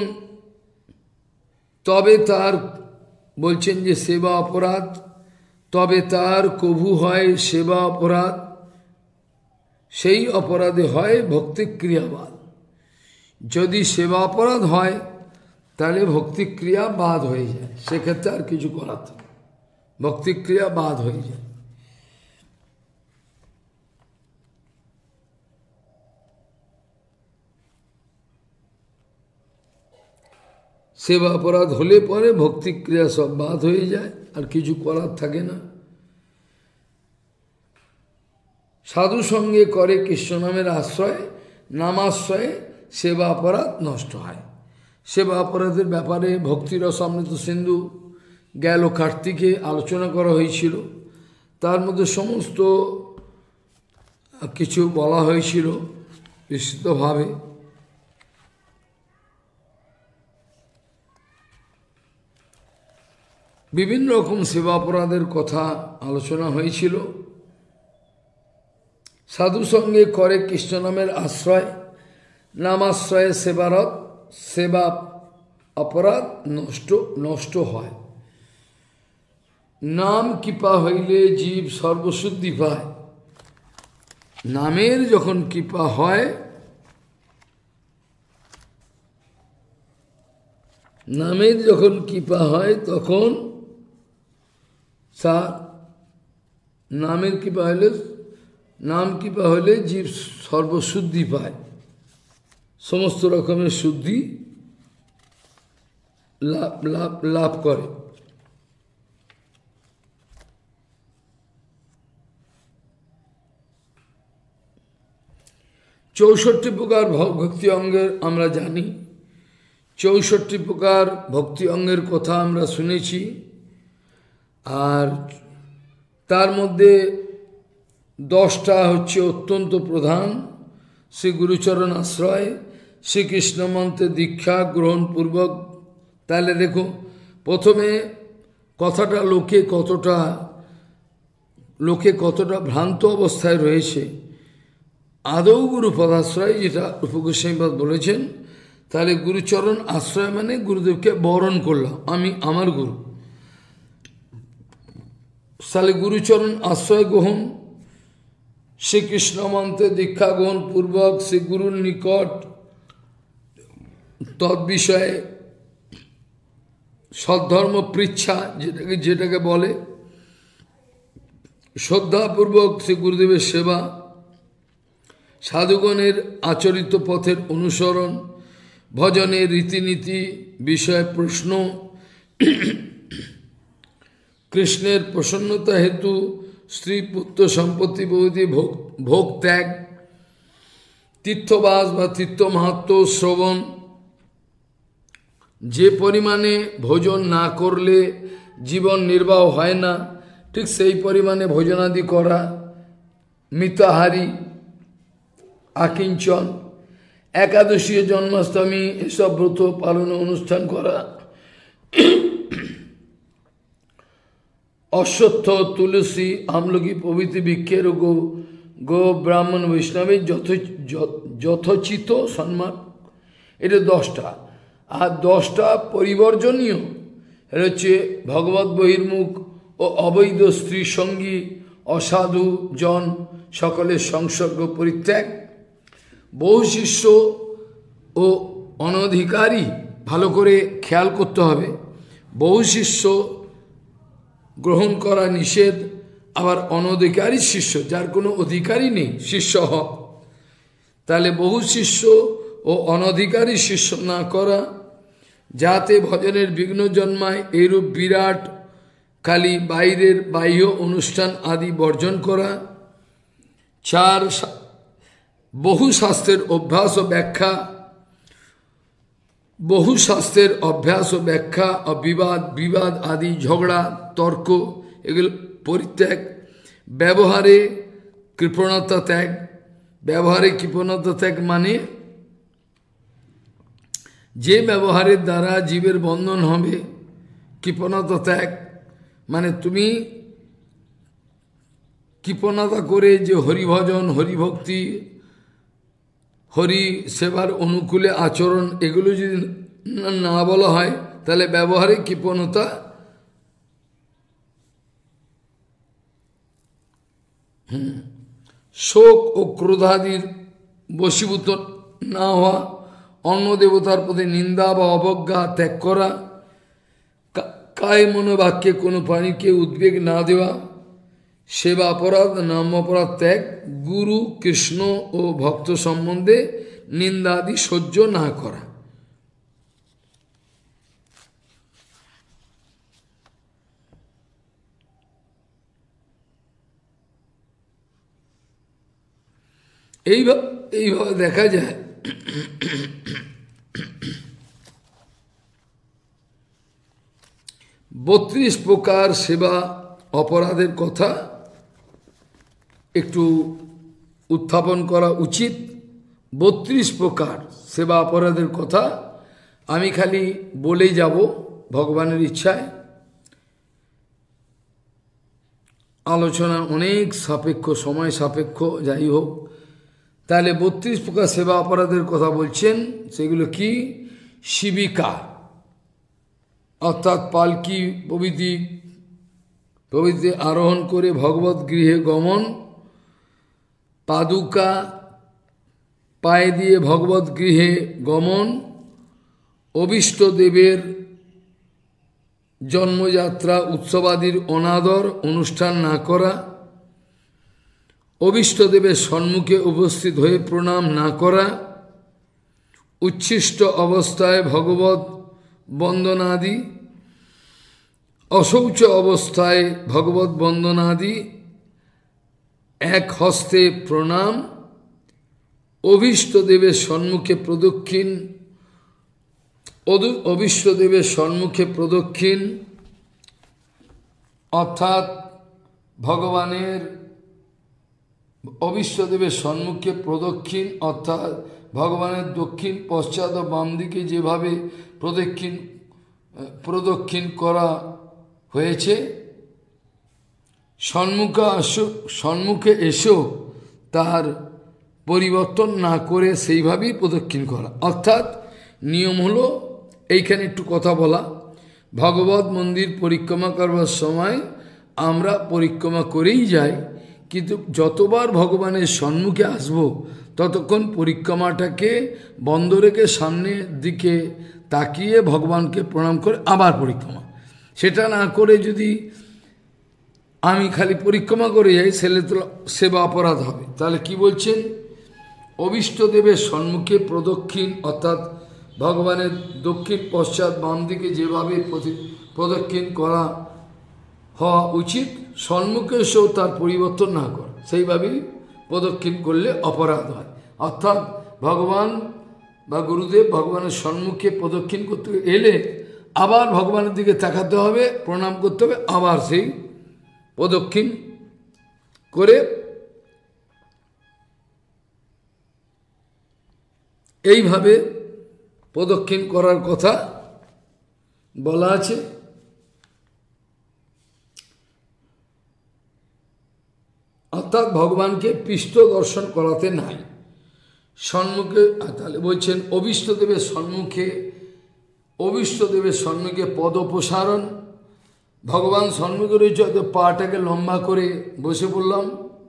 তবে তার বলছেন যে সেবা অপরাধ, তবে তার কভু হয় সেবা অপরাধ, সেই অপরাধে হয় ভক্তিক্রিয়াবাদ। যদি সেবা অপরাধ হয় তাহলে ভক্তিক্রিয়া বাদ হয়ে যায়, সেক্ষেত্রে আর কিছু করার থাকে, ভক্তিক্রিয়া বাদ হয়ে যায়। সেবা অপরাধ হলে পরে ভক্তিক্রিয়া সব বাদ হয়ে যায়, আর কিছু করার থাকে না। সাধু সঙ্গে করে কৃষ্ণ নামের আশ্রয়, নামাশ্রয়ে সেবা অপরাধ নষ্ট হয়। সেবা অপরাধের ব্যাপারে ভক্তিরস অমৃত সিন্ধু গেল কার্তিকে আলোচনা করা হয়েছিল। তার মধ্যে সমস্ত কিছু বলা হয়েছিল বিস্তৃতভাবে। বিভিন্ন রকম সেবা অপরাধের কথা আলোচনা হয়েছিল। সাধু সঙ্গে করে কৃষ্ণ নামের আশ্রয়, নামাশ্রয়ে সেবারত সেবা অপরাধ নষ্ট নষ্ট হয়। নাম কৃপা হইলে জীব সর্বশুদ্ধি পায়। নামের যখন কৃপা হয়, নামের যখন কৃপা হয় তখন सा नामेर कृपा हले नाम कृपा हले जीव सर्वशुद्धि पाए, समस्त रकमेर शुद्धि लाभ लाभ लाभ करे। चौषट्टी प्रकार भक्ति अंगेर आमरा जानी, चौषट्टी प्रकार भक्ति अंगेर कथा आमरा शुनेছি। আর তার মধ্যে দশটা হচ্ছে অত্যন্ত প্রধান। শ্রী গুরুচরণ আশ্রয়, শ্রীকৃষ্ণ মন্ত্রে দীক্ষা গ্রহণ পূর্বক। তাহলে দেখো প্রথমে কথাটা লোকে কতটা লোকে কতটা ভ্রান্ত অবস্থায় রয়েছে। আদৌ গুরু পদাশ্রয়, যেটা উপগোস্বামীপাদ বলেছেন, তাহলে গুরুচরণ আশ্রয় মানে গুরুদেবকে বরণ করলাম, আমি আমার গুরু। তাহলে গুরুচরণ আশ্রয় গ্রহণ, শ্রীকৃষ্ণ মন্ত্রে দীক্ষা গ্রহণ পূর্বক শ্রী গুরুর নিকট তদ্বিষয়ে সদ্ধর্ম পৃচ্ছা, যেটাকে যেটাকে বলে শ্রদ্ধাপূর্বক শ্রী গুরুদেবের সেবা, সাধুগণের আচরিত পথের অনুসরণ, ভজনের রীতিনীতি বিষয়ে প্রশ্ন, কৃষ্ণের প্রসন্নতা হেতু স্ত্রী পুত্র সম্পত্তি বহুতি ভোগ ভোগ ত্যাগ, তীর্থবাস বা তীর্থ মাহাত্ম্য শ্রবণ, যে পরিমাণে ভোজন না করলে জীবন নির্বাহ হয় না, ঠিক সেই পরিমাণে ভোজনাদি করা, মিতাহারি, আকিঞ্চন, একাদশী, জন্মাষ্টমী এসব ব্রত পালন অনুষ্ঠান করা, অশ্বত্থ, তুলসী, আমলকি প্রভৃতি বৃক্ষের গো গো ব্রাহ্মণ বৈষ্ণবের যথ যথোচিত সম্মান, এটা দশটা। আর দশটা পরিবর্জনীয়, এটা হচ্ছে ভগবত বহির্মুখ ও অবৈধ স্ত্রী সঙ্গী, অসাধু জন সকলের সংসর্গ পরিত্যাগ, বহু শিষ্য ও অনধিকারী, ভালো করে খেয়াল করতে হবে, বহু শিষ্য গ্রহণ করা নিষেধ, আবার অনধিকারী শিষ্য যার কোনো অধিকারই নেই শিষ্য হ, তাহলে বহু শিষ্য ও অনধিকারী শিষ্য না করা, যাতে ভজনের বিঘ্ন জন্মায় এইরূপ বিরাট খালি বাইরের বাহ্য অনুষ্ঠান আদি বর্জন করা। চার, বহু শাস্ত্রের অভ্যাস ও ব্যাখ্যা, বহু শাস্ত্রের অভ্যাস ও ব্যাখ্যা ও বিবাদ বিবাদ আদি ঝগড়া তর্ক এগুলো পরিত্যাগ, ব্যবহারে কৃপণতা ত্যাগ। ব্যবহারে কৃপণতা ত্যাগ মানে যে ব্যবহারের দ্বারা জীবের বন্ধন হবে, কৃপণতা ত্যাগ মানে তুমি কৃপণতা করে যে হরিভজন, হরিভক্তি, হরি সেবার অনুকূলে আচরণ এগুলো যদি না বলা হয় তাহলে ব্যবহারে কৃপণতা। হুম শোক ও ক্রোধাদির বশীভূত না হওয়া, অন্য দেবতার প্রতি নিন্দা বা অবজ্ঞা ত্যাগ করা, কায় মনোবাক্যে কোনো প্রাণীকে উদ্বেগ না দেওয়া, সেবা অপরাধ নাম অপরাধ ত্যাগ, গুরু কৃষ্ণ ও ভক্ত সম্বন্ধে নিন্দাদি সহ্য না করা। এইভাবে এইভাবে দেখা যায় বত্রিশ প্রকার সেবা অপরাধের কথা একটু উত্থাপন করা উচিত। বত্রিশ প্রকার সেবা অপরাধের কথা আমি খালি বলেই যাব ভগবানের ইচ্ছায়। আলোচনা অনেক সাপেক্ষ, সময় সাপেক্ষ, যাই হোক। তাহলে বত্রিশ প্রকার সেবা অপরাধের কথা বলছেন, সেগুলো কি? শিবিকা অর্থাৎ পালকি প্রভৃতি প্রভৃতি আরোহণ করে ভগবত গৃহে গমন, পাদুকা পায়ে দিয়ে ভগবত গৃহে গমন, অভীষ্ট দেবের জন্মযাত্রা উৎসবাদির অনাদর অনুষ্ঠান না করা, অভীষ্টদেবের সম্মুখে উপস্থিত হয়ে প্রণাম না করা, উচ্ছিষ্ট অবস্থায় ভগবত বন্দনাদি, অশৌচ অবস্থায় ভগবত বন্দনাদি, এক হস্তে প্রণাম, অভীষ্টদেবের সম্মুখে প্রদক্ষিণ অভীষ্টদেবের সম্মুখে প্রদক্ষিণ অর্থাৎ ভগবানের অভীষ্টদেবের সম্মুখে প্রদক্ষিণ অর্থাৎ ভগবানের দক্ষিণ পশ্চাৎ ও বাম দিকে যেভাবে প্রদক্ষিণ প্রদক্ষিণ করা হয়েছে, সম্মুখে আসো সম্মুখে এসেও তার পরিবর্তন না করে সেইভাবেই প্রদক্ষিণ করা। অর্থাৎ নিয়ম হলো, এইখানে একটু কথা বলা, ভগবত মন্দির পরিক্রমা করবার সময় আমরা পরিক্রমা করেই যাই, কিন্তু যতবার ভগবানের সম্মুখে আসব ততক্ষণ পরিক্রমাটাকে বন্ধ রেখে সামনের দিকে তাকিয়ে ভগবানকে প্রণাম করে আবার পরিক্রমা। সেটা না করে যদি আমি খালি পরিক্রমা করে যাই সেলে তো সেবা অপরাধ হবে। তাহলে কি বলছেন? অভীষ্টদেবের সম্মুখে প্রদক্ষিণ অর্থাৎ ভগবানের দক্ষিণ পশ্চাৎ বাম দিকে যেভাবে প্রদক্ষিণ করা হওয়া উচিত, সম্মুখে এসেও তার পরিবর্তন না করা, সেইভাবেই প্রদক্ষিণ করলে অপরাধ হয়। অর্থাৎ ভগবান বা গুরুদেব ভগবানের সম্মুখে প্রদক্ষিণ করতে এলে আবার ভগবানের দিকে তাকাতে হবে, প্রণাম করতে হবে, আবার সেই প্রদক্ষিণ করে এইভাবে প্রদক্ষিণ করার কথা বলা আছে। অর্থাৎ ভগবানকে পৃষ্ঠ দর্শন করাতে নাই, সম্মুখে তাহলে বলছেন অভীষ্টদেবের সম্মুখে, অভীষ্টদেবের সম্মুখে পদপ্রসারণ। ভগবান সম্মুখে রয়েছে, হয়তো পাটাকে লম্বা করে বসে পড়লাম,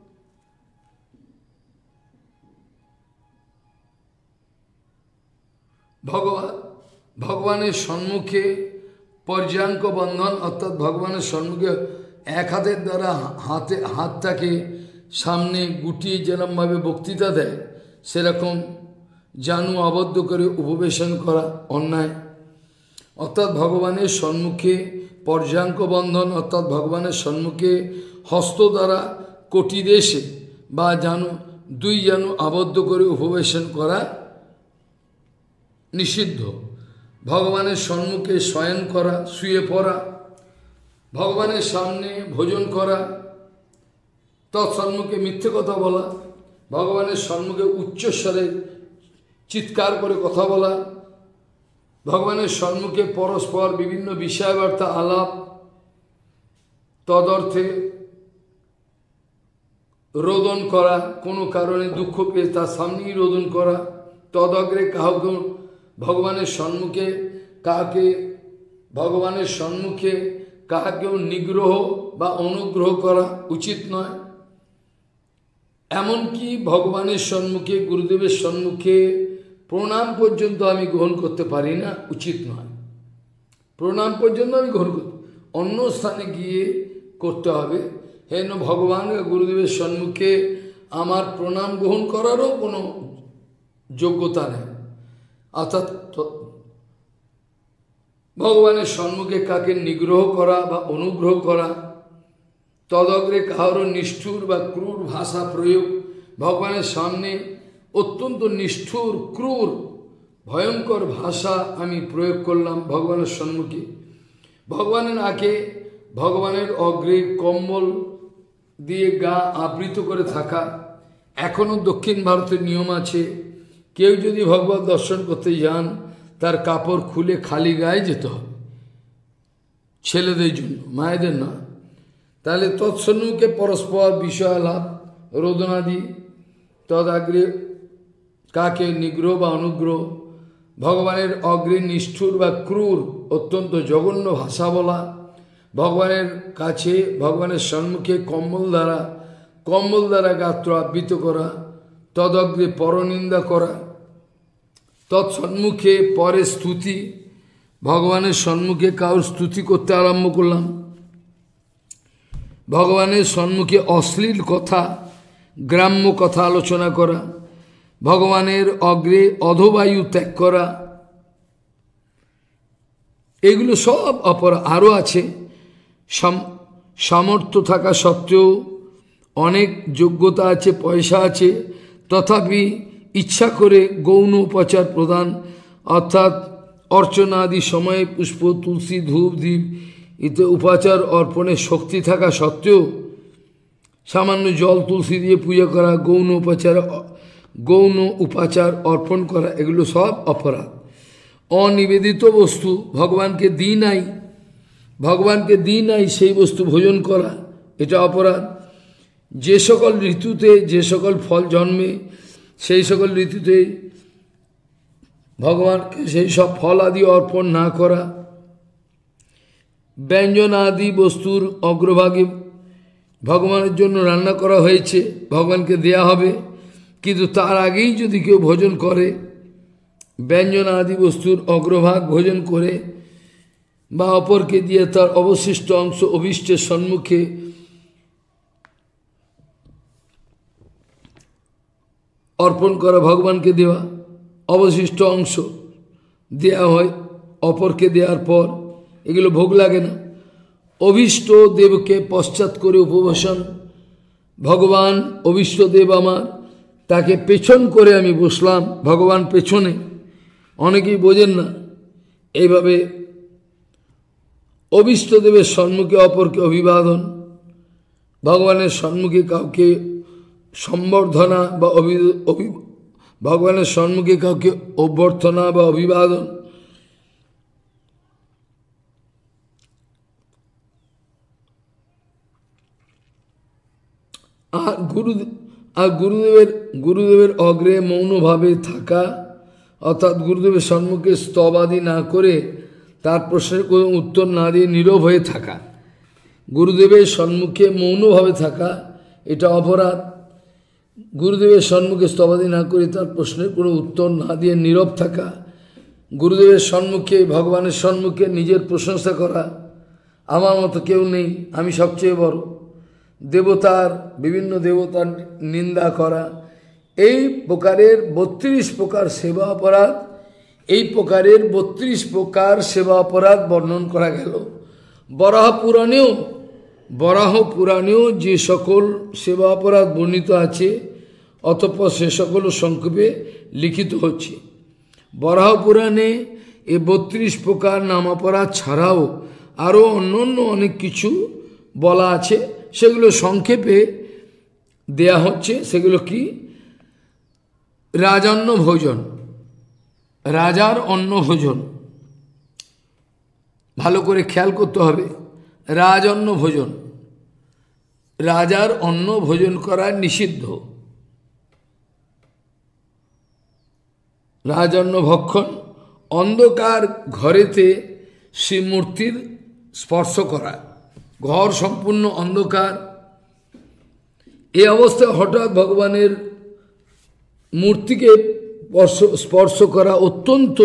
ভগবান ভগবানের সম্মুখে পর্যাঙ্ক বন্ধন, অর্থাৎ ভগবানের সম্মুখে এক হাতের দ্বারা হাতে হাতটাকে সামনে গুটিয়ে যেরকমভাবে বক্তৃতা দেয় সেরকম জানু আবদ্ধ করে উপবেশন করা অন্যায়। অর্থাৎ ভগবানের সম্মুখে পর্যাঙ্ক বন্ধন, অর্থাৎ ভগবানের সম্মুখে হস্ত দ্বারা কোটি দেশে বা জানু দুই জানু আবদ্ধ করে উপবেশন করা নিষিদ্ধ। ভগবানের সম্মুখে শয়ন করা, শুয়ে পড়া, ভগবানের সামনে ভোজন করা, তৎসম্মুখে মিথ্যে কথা বলা, ভগবানের সম্মুখে উচ্চস্বরে চিৎকার করে কথা বলা, ভগবানের সম্মুখে পরস্পর বিভিন্ন বিষয়বার্তা আলাপ, তদর্থে রোদন করা, কোনো কারণে দুঃখ পেয়ে তার সামনেই রোদন করা, তদগ্রে কাউকে ভগবানের সম্মুখে কাকে ভগবানের সম্মুখে কাহাকেও নিগ্রহ বা অনুগ্রহ করা উচিত নয়। এমনকি ভগবানের সম্মুখে গুরুদেবের সম্মুখে প্রণাম পর্যন্ত আমি গ্রহণ করতে পারি না, উচিত নয়। প্রণাম পর্যন্ত আমি গ্রহণ করতে, অন্য স্থানে গিয়ে করতে হবে। হেন ভগবান গুরুদেবের সম্মুখে আমার প্রণাম গ্রহণ করারও কোনো যোগ্যতা নেই। অর্থাৎ ভগবানের সম্মুখে কাকে নিগ্রহ করা বা অনুগ্রহ করা, তদগ্রে কাহারও নিষ্ঠুর বা ক্রূর ভাষা প্রয়োগ, ভগবানের সামনে অত্যন্ত নিষ্ঠুর ক্রূর ভয়ঙ্কর ভাষা আমি প্রয়োগ করলাম ভগবানের সম্মুখে। ভগবানের আগে ভগবানের অগ্রে কম্বল দিয়ে গা আবৃত করে থাকা, এখনও দক্ষিণ ভারতের নিয়ম আছে, কেউ যদি ভগবত দর্শন করতে যান তার কাপড় খুলে খালি গায়ে যেতে হবে, ছেলেদের জন্য, মায়েদের নয়। তাহলে তৎসম্মুখে পরস্পর বিষয়ালাপ রোদনাদি, তদাগ্রে কাকে নিগ্রহ বা অনুগ্রহ, ভগবানের অগ্রে নিষ্ঠুর বা ক্রূর অত্যন্ত জঘন্য ভাষা বলা, ভগবানের কাছে ভগবানের সম্মুখে কম্বল দ্বারা কম্বল দ্বারা গাত্র আবৃত করা, তদগ্রে পরনিন্দা করা, তৎসম্মুখে পরে স্তুতি, ভগবানের সম্মুখে কাউর স্তুতি করতে আরম্ভ করলাম, ভগবানের সম্মুখে অশ্লীল কথা গ্রাম্য কথা আলোচনা করা, ভগবানের অগ্রে অধবায়ু ত্যাগ করা, এগুলো সব অপরাধ। আরও আছে, সামর্থ্য থাকা সত্ত্বেও অনেক যোগ্যতা আছে, পয়সা আছে, তথাপি ইচ্ছা করে গৌণ উপচার প্রদান, অর্থাৎ অর্চনা আদি সময়ে পুষ্প তুলসী ধূপ দ্বীপ ইত্যাদি উপাচার অর্পণের শক্তি থাকা সত্ত্বেও সামান্য জল তুলসী দিয়ে পূজা করা, গৌণ উপাচার গৌণ উপাচার অর্পণ করা, এগুলো সব অপরাধ। অনিবেদিত বস্তু ভগবানকে দিই নাই ভগবানকে দিই নাই সেই বস্তু ভোজন করা, এটা অপরাধ। যে সকল ঋতুতে যে সকল ফল জন্মে সেই সকল ঋতুতে ভগবানকে সেই সব ফল আদি অর্পণ না করা, ব্যঞ্জন আদি বস্তুর অগ্রভাগে ভগবানের জন্য রান্না করা হয়েছে, ভগবানকে দেয়া হবে, কিন্তু তার আগেই যদি কেউ ভোজন করে, ব্যঞ্জন আদি বস্তুর অগ্রভাগ ভোজন করে বা অপরকে দিয়ে তার অবশিষ্ট অংশ অভীষ্টের সম্মুখে অর্পণ করা, ভগবানকে দেওয়া অবশিষ্ট অংশ দেয়া হয় অপরকে দেওয়ার পর, এগুলো ভোগ লাগে না। অভীষ্ট দেবকে পশ্চাৎ করে উপবেশন, ভগবান অভীষ্ট দেব আমার, তাকে পেছন করে আমি বসলাম, ভগবান পেছনে, অনেকেই বোঝেন না। এইভাবে অভীষ্টদেবের সম্মুখে অপরকে অভিবাদন, ভগবানের সম্মুখে কাউকে সম্বর্ধনা বা অভি ভগবানের সম্মুখে কাউকে অভ্যর্থনা বা অভিবাদন, আর গুরু আর গুরুদেবের গুরুদেবের অগ্রে মৌনভাবে থাকা, অর্থাৎ গুরুদেবের সম্মুখে স্তবাদি না করে তার প্রশ্নের কোনো উত্তর না দিয়ে নীরব হয়ে থাকা। গুরুদেবের সম্মুখে মৌনভাবে থাকা এটা অপরাধ। গুরুদেবের সম্মুখে স্তবাদি না করে তার প্রশ্নের কোনো উত্তর না দিয়ে নীরব থাকা, গুরুদেবের সম্মুখে ভগবানের সম্মুখে নিজের প্রশংসা করা, আমার মতো কেউ নেই, আমি সবচেয়ে বড়, দেবতার বিভিন্ন দেবতার নিন্দা করা, এই প্রকারের বত্রিশ প্রকার সেবা অপরাধ, এই প্রকারের বত্রিশ প্রকার সেবা অপরাধ বর্ণন করা গেল। বরাহ পুরাণেও বরাহ পুরাণেও যে সকল সেবা অপরাধ বর্ণিত আছে, অতঃপর সে সকল সংক্ষেপে লিখিত হচ্ছে। বরাহ পুরাণে এ বত্রিশ প্রকার নাম অপরাধ ছাড়াও আরও অন্যান্য অনেক কিছু বলা আছে, সেগুলো সংক্ষেপে দেয়া হচ্ছে। সেগুলো কি? রাজান্ন ভোজন, রাজার অন্ন ভোজন, ভালো করে খেয়াল করতে হবে। রাজান্ন ভোজন, রাজার অন্ন ভোজন করা নিষিদ্ধ। রাজান্ন ভক্ষণ, অন্ধকার ঘরেতে শ্রীমূর্তির স্পর্শ করা, ঘর সম্পূর্ণ অন্ধকার, এই অবস্থায় হঠাৎ ভগবানের মূর্তিকে স্পর্শ করা অত্যন্ত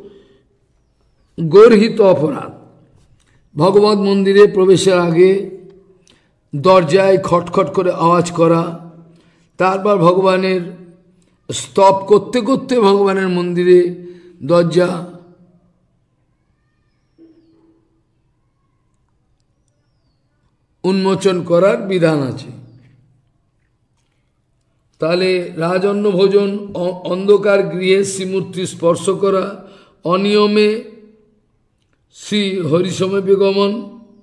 গর্হিত অপরাধ। ভগবত মন্দিরে প্রবেশের আগে দরজায় খটখট করে আওয়াজ করা, তারপর ভগবানের স্তব করতে করতে ভগবানের মন্দিরে দরজা উন্মোচন করার বিধান আছে। তাহলে রাজন্ন ভোজন, অন্ধকার গৃহে শ্রীমূর্তি স্পর্শ করা, অনিয়মে শ্রী হরিসমীপে গমন।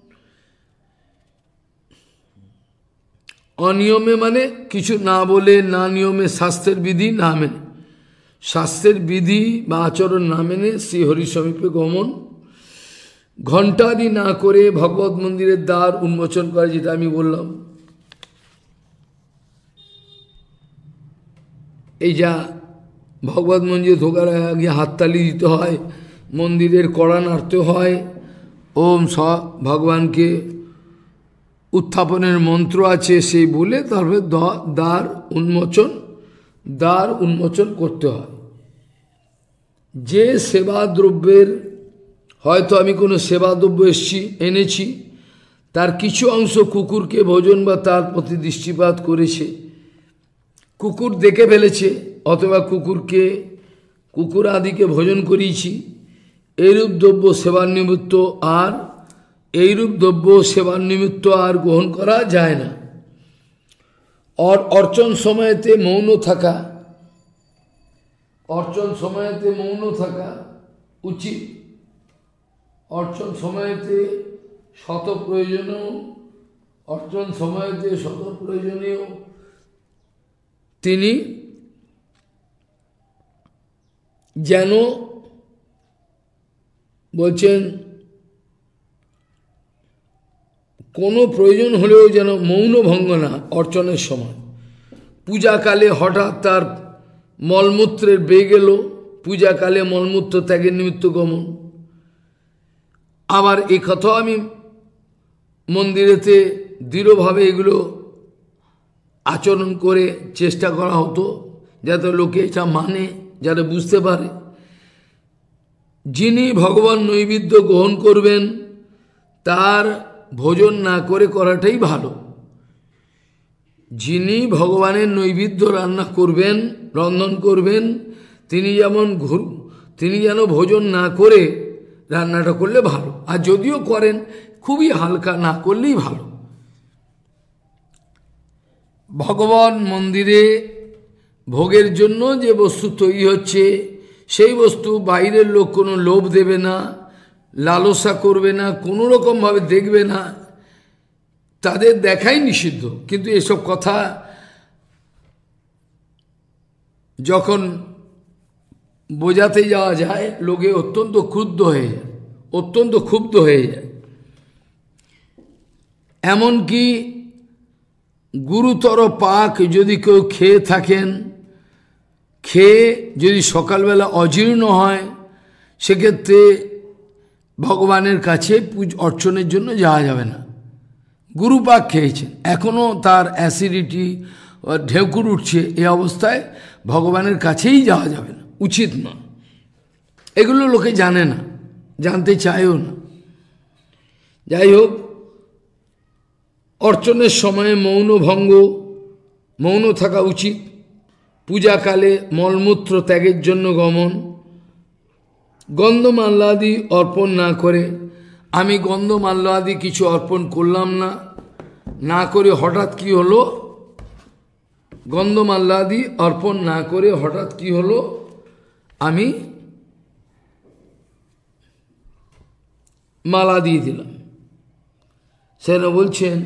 অনিয়মে মানে কিছু না বলে, না নিয়মে, শাস্ত্রের বিধি না মেনে, শাস্ত্রের বিধি বা আচরণ না মেনে শ্রী হরিসমীপে গমন। ঘণ্টাদি না করে ভগবত মন্দিরের দ্বার উন্মোচন করা, যেটা আমি বললাম। এই যা ভগবত মন্দিরে ঢোকার আগে হাততালি দিতে হয়, মন্দিরের কড়া নাড়তে হয়, ওম স ভগবানকে উত্থাপনের মন্ত্র আছে সেই বলে তারপরে দ্বার উন্মোচন দ্বার উন্মোচন করতে হয়। যে সেবা দ্রব্যের, হয়তো আমি কোনো সেবা দ্রব্য এসছি এনেছি, তার কিছু অংশ কুকুরকে ভোজন বা তার প্রতি দৃষ্টিপাত করেছে, কুকুর দেখে ফেলেছে, অথবা কুকুরকে কুকুর আদিকে ভোজন করিয়েছি, এইরূপ দ্রব্য সেবার নিমিত্ত আর এইরূপ দ্রব্য সেবার নিমিত্ত আর গ্রহণ করা যায় না। অর অর্চন সময়েতে মৌন থাকা, অর্চন সময়েতে মৌন থাকা উচিত। অর্চন সময়েতে শত প্রয়োজনীয়, অর্চন সময়েতে শত প্রয়োজনীয় তিনি যেন বলছেন কোনো প্রয়োজন হলেও যেন মৌন ভঙ্গ না অর্চনের সময়। পূজাকালে হঠাৎ তার মলমূত্রের বেগ এলো, পূজাকালে মলমূত্র ত্যাগের নিমিত্ত গমন। আবার এই কথাও আমি মন্দিরেতে দৃঢ়ভাবে এগুলো আচরণ করে চেষ্টা করা হতো, যাতে লোকে এটা মানে, যাতে বুঝতে পারে। যিনি ভগবান নৈবেদ্য গ্রহণ করবেন তার ভোজন না করে করাটাই ভালো। যিনি ভগবানের নৈবেদ্য রান্না করবেন, রন্ধন করবেন, তিনি যেমন ঘুর তিনি যেন ভোজন না করে রান্নাটা করলে ভালো। আর যদিও করেন খুবই হালকা, না করলেই ভালো। ভগবান মন্দিরে ভোগের জন্য যে বস্তু তৈরি হচ্ছে সেই বস্তু বাইরের লোক কোনো লোভ দেবে না, লালসা করবে না, কোনো রকমভাবে দেখবে না, তাদের দেখাই নিষিদ্ধ। কিন্তু এসব কথা যখন বোঝাতে যাওয়া যায়, লোকে অত্যন্ত ক্রুদ্ধ হয়ে যায়, অত্যন্ত ক্ষুব্ধ হয়ে যায়। এমনকি গুরুতর পাক যদি কেউ খেয়ে থাকেন, খেয়ে যদি সকালবেলা অজীর্ণ হয়, সেক্ষেত্রে ভগবানের কাছে পূজ অর্চনের জন্য যাওয়া যাবে না। গুরুপাক খেয়েছেন, এখনও তার অ্যাসিডিটি ঢেউকুর উঠছে, এই অবস্থায় ভগবানের কাছেই যাওয়া যাবে না, উচিত নয়। এগুলো লোকে জানে না, জানতে চায়ও না। যাই হোক, অর্চনের সময়ে মৌন ভঙ্গ, মৌন থাকা উচিত। পূজাকালে মলমূত্র ত্যাগের জন্য গমন, গন্ধমাল্যাদি অর্পণ না করে, আমি গন্ধমাল্যাদি কিছু অর্পণ করলাম না, না করে হঠাৎ কি হলো, গন্ধমাল্যাদি অর্পণ না করে হঠাৎ কি হলো, আমি মালা দিয়ে দিলাম। সেটা বলছেন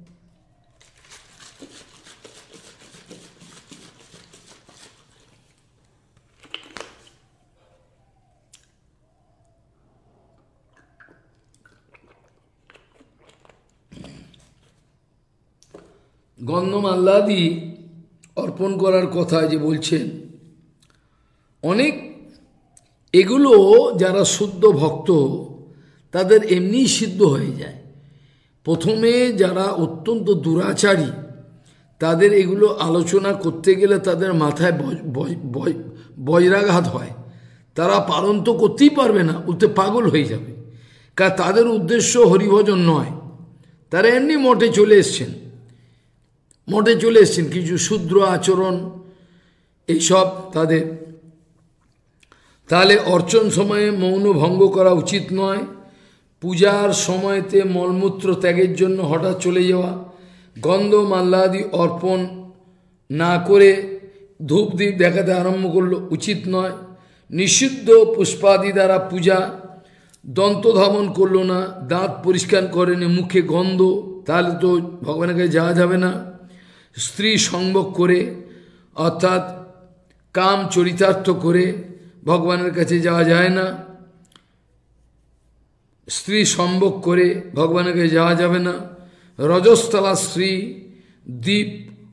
গন্ধমাল্যাদি অর্পণ করার কথা যে বলছেন, অনেক এগুলো যারা শুদ্ধ ভক্ত তাদের এমনি সিদ্ধ হয়ে যায়। প্রথমে যারা অত্যন্ত দুরাচারী তাদের এগুলো আলোচনা করতে গেলে তাদের মাথায় বজ্রাঘাত হয়, তারা পালন তো করতেই পারবে না, উল্টে পাগল হয়ে যাবে। কারণ তাদের উদ্দেশ্য হরিভজন নয়, তারা এমনি মঠে চলে এসছেন, মঠে চলে এসছেন কিছু শূদ্র আচরণ এইসব তাদের। তাহলে অর্চন সময়ে মৌন ভঙ্গ করা উচিত নয়। পূজার সময়তে মলমূত্র ত্যাগের জন্য হঠাৎ চলে যাওয়া, গন্ধ মাল্যাদি অর্পণ না করে ধূপ দ্বীপ দেখাতে আরম্ভ করলো, উচিত নয়। নিষিদ্ধ পুষ্পাদি দ্বারা পূজা, দন্ত ধাবন করলো না, দাঁত পরিষ্কার করেনি, মুখে গন্ধ, তাহলে তো ভগবানের কাছে যাওয়া যাবে না। স্ত্রী সংভোগ করে অর্থাৎ কাম চরিতার্থ করে ভগবানের কাছে যাওয়া যায় না। স্ত্রী সম্ভোগ করে ভগবানের কাছে যাওয়া যাবে না। রজস্তলা স্ত্রী, দ্বীপ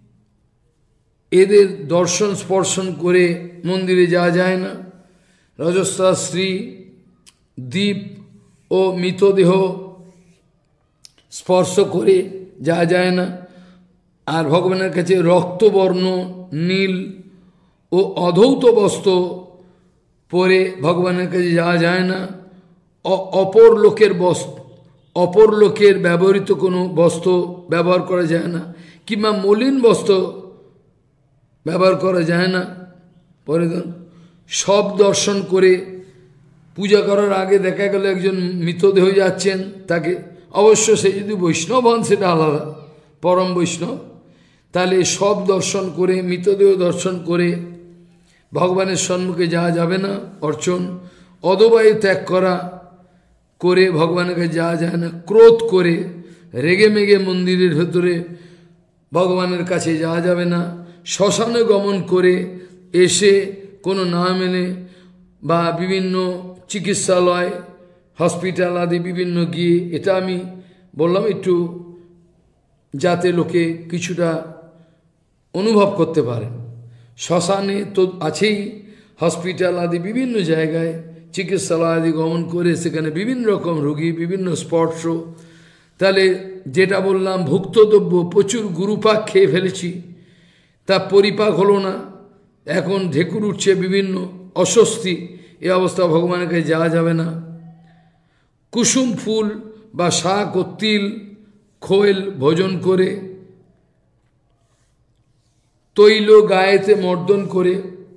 এদের দর্শন স্পর্শন করে মন্দিরে যাওয়া যায় না। রজস্তলা স্ত্রী, দ্বীপ ও মৃতদেহ স্পর্শ করে যাওয়া যায় না। আর ভগবানের কাছে রক্তবর্ণ, নীল ও অধৌত বস্ত্র পরে ভগবানের কাছে যাওয়া যায় না। অপর লোকের বস্ত্র, অপর লোকের ব্যবহৃত কোনো বস্ত্র ব্যবহার করা যায় না, কিংবা মলিন বস্ত্র ব্যবহার করা যায় না। পরে সব দর্শন করে পূজা করার আগে দেখা গেল একজন মৃতদেহ যাচ্ছেন, তাকে অবশ্য সে যদি বৈষ্ণব হন সেটা আলাদা, পরম বৈষ্ণব, তাহলে সব দর্শন করে মৃতদেহ দর্শন করে ভগবানের সম্মুখে যাওয়া যাবে না। অর্চন অদবায়ু ত্যাগ করা করে ভগবানের কাছে যাওয়া যায় না। ক্রোধ করে রেগে মেগে মন্দিরের ভেতরে ভগবানের কাছে যাওয়া যাবে না। শ্মশানে গমন করে এসে কোনো না মেনে বা বিভিন্ন চিকিৎসালয়, হসপিটাল আদি বিভিন্ন গিয়ে, এটা আমি বললাম একটু যাতে লোকে কিছুটা অনুভব করতে পারে। শ্মশানে তো আছেই, হসপিটাল আদি বিভিন্ন জায়গায় চিকিৎসালয় আদি গমন করে সেখানে বিভিন্ন রকম রোগী, বিভিন্ন স্পর্শ। তাহলে যেটা বললাম ভুক্তদ্রব্য প্রচুর গুরুপাক খেয়ে ফেলেছি, তা পরিপাক হলো না, এখন ঢেকুর উঠছে, বিভিন্ন অস্বস্তি, এই অবস্থা ভগবানের কাছে যাওয়া যাবে না। কুসুম ফুল বা শাক ও তিল খোয়েল ভোজন করে তৈল গায়েতে মর্দন করে,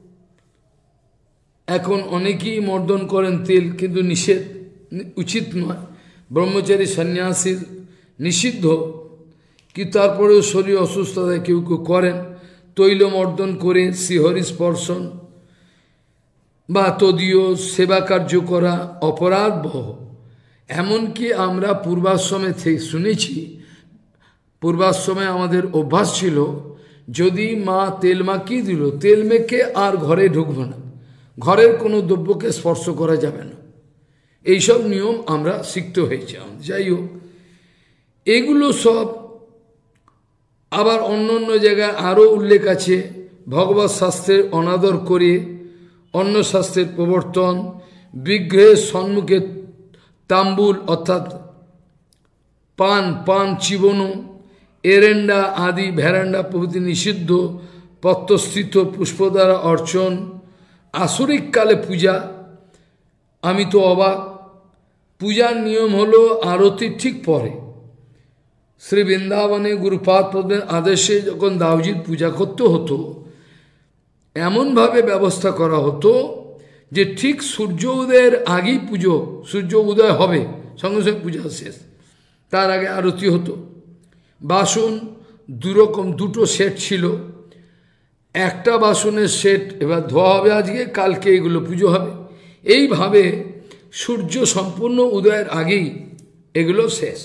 এখন অনেকেই মর্দন করেন তেল, কিন্তু নিষেধ, উচিত নয়। ব্রহ্মচারী সন্ন্যাসীর নিষিদ্ধ, কি তারপরেও শরীর অসুস্থতায় কেউ কেউ করেন তৈল মর্দন করে শ্রীহরি স্পর্শন। বা তদীয় সেবা কার্য করা অপরাধ বহ। এমনকি আমরা পূর্বাশ্রমে থেকে শুনেছি, পূর্বাশ্রমে আমাদের অভ্যাস ছিল, যদি মা তেল মাখিয়ে দিল, তেল মেখে আর ঘরে ঢুকবে না, ঘরের কোনো দ্রব্যকে স্পর্শ করা যাবে না। এইসব নিয়ম আমরা শিখতে হয়েছে। যাই হোক, এগুলো সব আবার অন্য অন্য জায়গায় আরও উল্লেখ আছে। ভগবৎ শাস্ত্রের অনাদর করে অন্য শাস্ত্রের প্রবর্তন, বিগ্রহের সম্মুখে তাম্বুল অর্থাৎ পান পান চিবনো, এরেন্ডা আদি ভেরান্ডা প্রভৃতি নিষিদ্ধ, পত্রস্থিত পুষ্প দ্বারা অর্চন, আসরিক কালে পূজা। আমি তো অবাক, পূজার নিয়ম হলো আরতির ঠিক পরে। শ্রী বৃন্দাবনে গুরুপাদ পদ্মের আদেশে যখন দাউজির পূজা করতে হতো, এমনভাবে ব্যবস্থা করা হতো যে ঠিক সূর্য উদয়ের আগেই পুজো, সূর্য উদয় হবে সঙ্গে সঙ্গে পূজা শেষ, তার আগে আরতি হতো। বাসন দুরকম, দুটো সেট ছিল। একটা বাসনের সেট এবার ধোয়া হবে আজকে, কালকে এগুলো পুজো হবে। এইভাবে সূর্য সম্পূর্ণ উদয়ের আগেই এগুলো শেষ,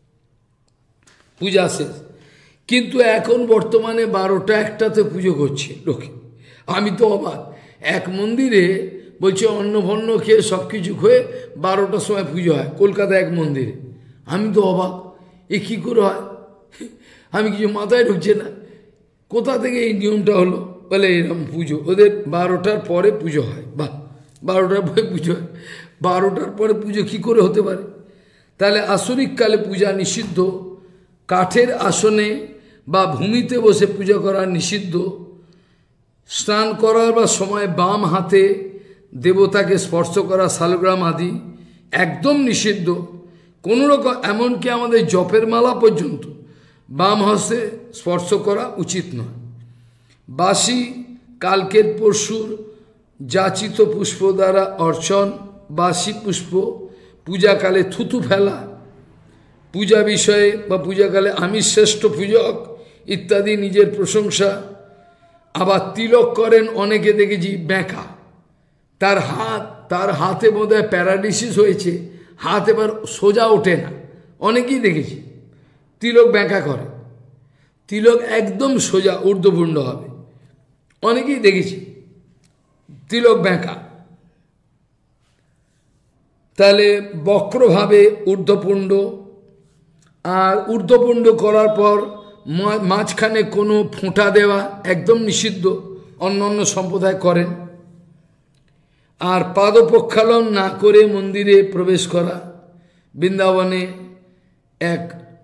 পূজা শেষ। কিন্তু এখন বর্তমানে বারোটা একটাতে পুজো করছে লোকে। আমি তো অবাক, এক মন্দিরে বলছে অন্নভন্ন খেয়ে সব কিছু খেয়ে বারোটার সময় পুজো হয় কলকাতায় এক মন্দিরে। আমি তো অবাক, এ কী করে হয়, আমি কিছু মাথায় ঢুকছে না, কোথা থেকে এই নিয়মটা হলো। বলে এরকম পুজো ওদের বারোটার পরে পুজো হয়। বাহ, বারোটার পরে পুজো হয়, বারোটার পরে পুজো কী করে হতে পারে? তাহলে আসরিক কালে পূজা নিষিদ্ধ, কাঠের আসনে বা ভূমিতে বসে পূজা করা নিষিদ্ধ, স্নান করার বা সময় বাম হাতে দেবতাকে স্পর্শ করা শালগ্রাম আদি একদম নিষিদ্ধ। কোনো রকম, এমনকি আমাদের জপের মালা পর্যন্ত বাম হস্তে স্পর্শ করা উচিত নয়। বাসি কালকের পরশুর যাচিত পুষ্প দ্বারা অর্চন, বাসি পুষ্প, পূজাকালে থুতু ফেলা, পূজা বিষয়ে বা পূজাকালে আমি শ্রেষ্ঠ পূজক ইত্যাদি নিজের প্রশংসা। আবার তিলক করেন অনেকে দেখেছি ব্যাঁকা, তার হাত তার হাতে বোধহয় প্যারালিসিস হয়েছে, হাত এবার সোজা ওঠে না, অনেকেই দেখেছি তিলক ব্যাঁকা করে, তিলক একদম সোজা ঊর্ধ্বপুণ্ড হবে, অনেকেই দেখেছি তিলক ব্যাঁকা। তাহলে বক্রভাবে ঊর্ধ্বপুণ্ড, আর ঊর্ধ্বপুণ্ড করার পর মাঝখানে কোনো ফোঁটা দেওয়া একদম নিষিদ্ধ, অন্য অন্য সম্প্রদায় করেন। আর পাদ প্রক্ষালন না করে মন্দিরে প্রবেশ করা। বৃন্দাবনে এক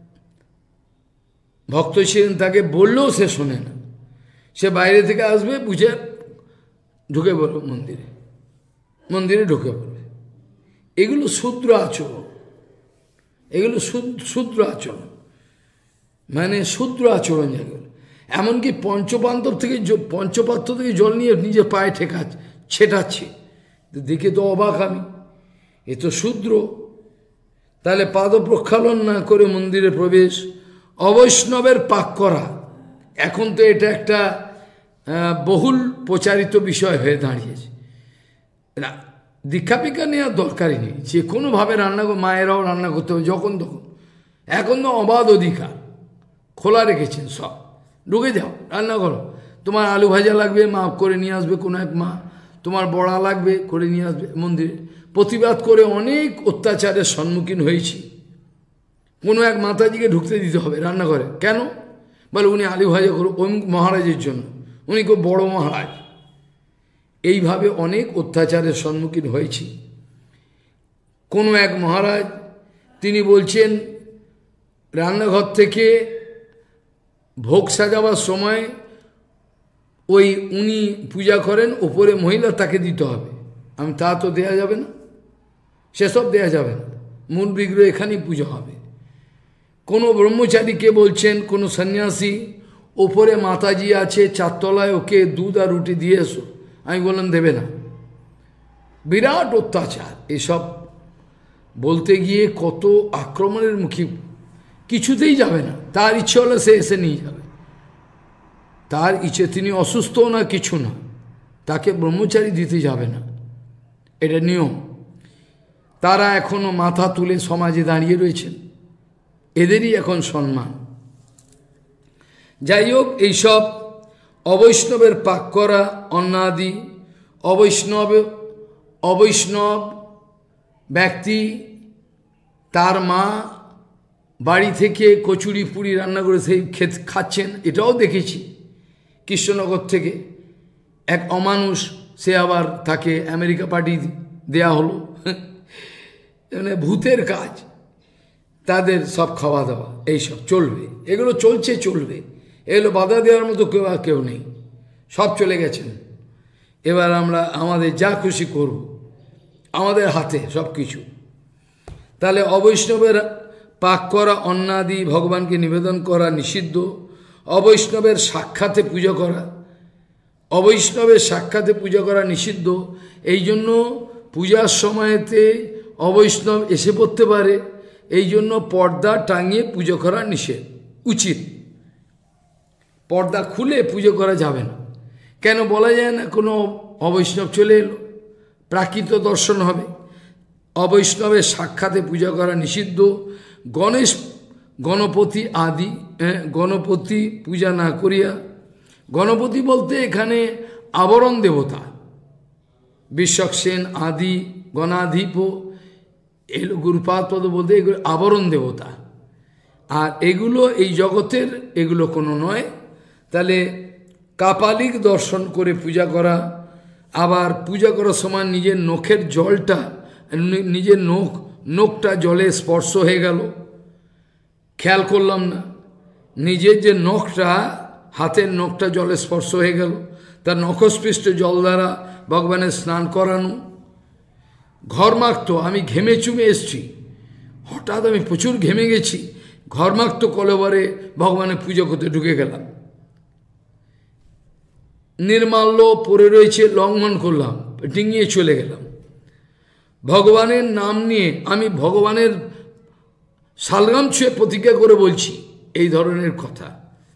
ভক্ত ছিলেন, তাকে বললেও সে শোনে না, সে বাইরে থেকে আসবে, বুঝে ঢুকে পড়ো মন্দিরে, মন্দিরে ঢুকে পড়বে। এগুলো শূদ্র আচরণ, এগুলো শূদ্র আচরণ, মানে শূদ্র আচরণ যেগুলো। এমনকি পঞ্চপান্তব থেকে পঞ্চপাত্র থেকে জল নিয়ে নিজের পায়ে ঠেকাচ্ছে, ছেটাচ্ছে, দেখে তো অবাক আমি, এ তো শূদ্র। তাহলে পাদ প্রক্ষালন না করে মন্দিরে প্রবেশ, অবৈষ্ণবের পাক করা, এখন তো এটা একটা বহুল প্রচারিত বিষয় হয়ে দাঁড়িয়েছে। দীক্ষা ফিক্ষা নেওয়ার দরকারই নেই, যে কোনোভাবে রান্না, মায়েরাও রান্না করতে হবে যখন তখন। এখন তো অবাধ অধিকার খোলা রেখেছেন, সব ঢুকে যাও, রান্না করো। তোমার আলু ভাজা লাগবে, মা করে নিয়ে আসবে, কোনো এক মা, তোমার বড়া লাগবে, করে নিয়ে আসবে মন্দিরে। প্রতিবাদ করে অনেক অত্যাচারের সম্মুখীন হয়েছি। কোনো এক মাতাজিকে ঢুকতে দিতে হবে রান্নাঘরে, কেন? বলে উনি আলু ভাজা করো অমুক মহারাজের জন্য, উনি খুব বড় মহারাজ। এইভাবে অনেক অত্যাচারের সম্মুখীন হয়েছি। কোনো এক মহারাজ, তিনি বলছেন রান্নাঘর থেকে ভোগ সাজাবার সময় ওই উনি পূজা করেন, ওপরে মহিলা, তাকে দিতে হবে। আমি তা তো দেয়া যাবে না, সেসব দেয়া যাবে না, মূল বিগ্রহ এখানেই পুজো হবে। কোনো ব্রহ্মচারীকে বলছেন, কোনো সন্ন্যাসী, ওপরে মাতাজি আছে চারতলায়, ওকে দুধ আর রুটি দিয়ে এসো। আমি বললাম দেবে না, বিরাট অত্যাচার। এসব বলতে গিয়ে কত আক্রমণের মুখী, কিছুতেই যাবে না। তার ইচ্ছে হলে সে এসে নিয়ে যাবে, তার ইচ্ছে, তিনি অসুস্থ না কিছু না, তাকে ব্রহ্মচারী দিতে যাবে না। এটা নিয়ম। তারা এখনো মাথা তুলে সমাজে দাঁড়িয়ে রয়েছেন, এদেরই এখন সম্মান। যাই হোক, এইসব অবৈষ্ণবের পাক করা অন্নাদি, অবৈষ্ণব অবৈষ্ণব ব্যক্তি তার মা বাড়ি থেকে কচুরি পুরি রান্না করে সেই খেত খাচ্ছেন, এটাও দেখেছি। কৃষ্ণনগর থেকে এক অমানুষ, সে আবার তাকে আমেরিকা পাঠিয়ে দেয়া হলো, মানে ভূতের কাজ। তাদের সব খাওয়া দাওয়া এইসব চলবে, এগুলো চলছে চলবে, এগুলো বাধা দেওয়ার মতো কেউ আর কেউ নেই, সব চলে গেছেন। এবার আমরা আমাদের যা খুশি করব, আমাদের হাতে সব কিছু। তাহলে অবৈষ্ণবের পাক করা অন্নাদি ভগবানকে নিবেদন করা নিষিদ্ধ। অবৈষ্ণবের সাক্ষাতে পূজা করা, অবৈষ্ণবের সাক্ষাতে পূজা করা নিষিদ্ধ। এই জন্য পূজার সময়তে অবৈষ্ণব এসে পড়তে পারে, এই জন্য পর্দা টাঙিয়ে পুজো করা নিষেধ, উচিত। পর্দা খুলে পুজো করা যাবে না। কেন বলা যায় না কোনো অবৈষ্ণব চলে এলো, প্রাকৃত দর্শন হবে। অবৈষ্ণবের সাক্ষাতে পূজা করা নিষিদ্ধ। গণেশ গণপতি আদি, গণপতি পূজা না করিয়া, গণপতি বলতে এখানে আবরণ দেবতা, বিশ্বক্সেন আদি গণাধিপ, এগুলো গুরুপাদ বলতে এগুলো আবরণ দেবতা, আর এগুলো এই জগতের এগুলো কোনো নয়। তাহলে কাপালিক দর্শন করে পূজা করা, আবার পূজা করার সময় নিজের নখের জলটা, নিজের নখ নখটা জলে স্পর্শ হয়ে গেল, খেয়াল করলাম না, নিজের যে নখটা, হাতের নখটা জলে স্পর্শ হয়ে গেল, তার নখস্পৃষ্ট জল দ্বারা ভগবানের স্নান করানো। ঘরমাক্ত, আমি ঘেমে চুমে এসছি, হঠাৎ আমি প্রচুর ঘেমে গেছি, ঘরমাক্ত কলবরে ভগবানের পুজো করতে ঢুকে গেলাম, নির্মাল্য পড়ে রয়েছে, লঙ্ঘন করলাম, ডিঙিয়ে চলে গেলাম। ভগবানের নাম নিয়ে আমি ভগবানের শালগ্রাম ছুঁয়ে প্রতিজ্ঞা করে বলছি এই ধরনের কথা,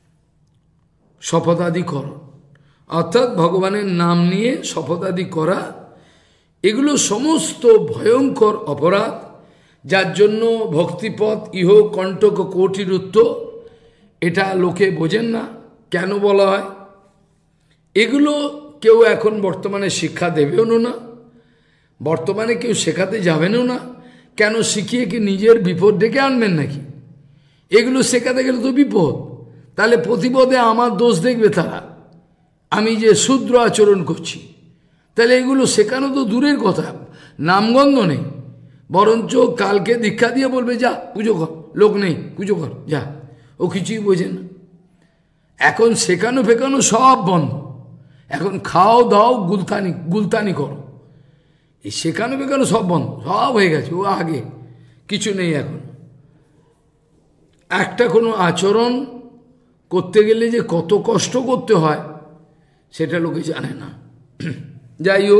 শপথাদি কর, অর্থাৎ ভগবানের নাম নিয়ে শপথাদি করা, এগুলো সমস্ত ভয়ঙ্কর অপরাধ, যার জন্য ভক্তিপথ ইহ কণ্টক কোটির উত্তর। এটা লোকে বোঝেন না, কেন বলা হয়? এগুলো কেউ এখন বর্তমানে শিক্ষা দেবেও না, বর্তমানে কেউ শেখাতে যাবেনও না। কেন শিখিয়ে কি নিজের বিপদ ডেকে আনবেন নাকি? এগুলো শেখাতে গেলে তো বিপদ, তাহলে প্রতিপদে আমার দোষ দেখবে তারা, আমি যে শূদ্র আচরণ করছি। তাহলে এগুলো শেখানো তো দূরের কথা, নামগন্ধ নেই, বরঞ্চ কালকে দীক্ষা দিয়ে বলবে যা পুজো কর, লোক নেই পুজো কর যা, ও কিছুই বোঝে না। এখন শেখানো ফেকানো সব বন্ধ, এখন খাও দাও গুলতানি গুলতানি করো, এই শেখানো ফেকানো সব বন্ধ, সব হয়ে গেছে, ও আগে কিছু নেই। এখন একটা কোনো আচরণ করতে গেলে যে কত কষ্ট করতে হয় সেটা লোকে জানে না। যাই হোক,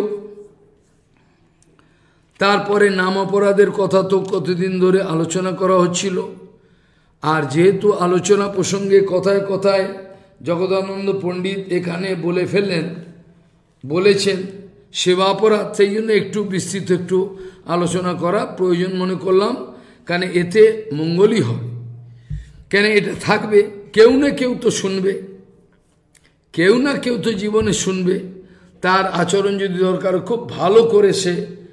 তারপরে নাম অপরাধের কথা তো কতদিন ধরে আলোচনা করা হচ্ছিল, আর যেহেতু আলোচনা প্রসঙ্গে কথায় কথায় জগদানন্দ পণ্ডিত এখানে বলে ফেললেন, বলেছেন সেবা অপরাধ, সেই জন্য একটু বিস্তৃত একটু আলোচনা করা প্রয়োজন মনে করলাম, কারণ এতে মঙ্গলই হবে। কেন এটা থাকবে, কেউ না কেউ তো শুনবে, কেউ না কেউ তো জীবনে শুনবে, তার আচরণ যদি দরকার খুব ভালো করে সে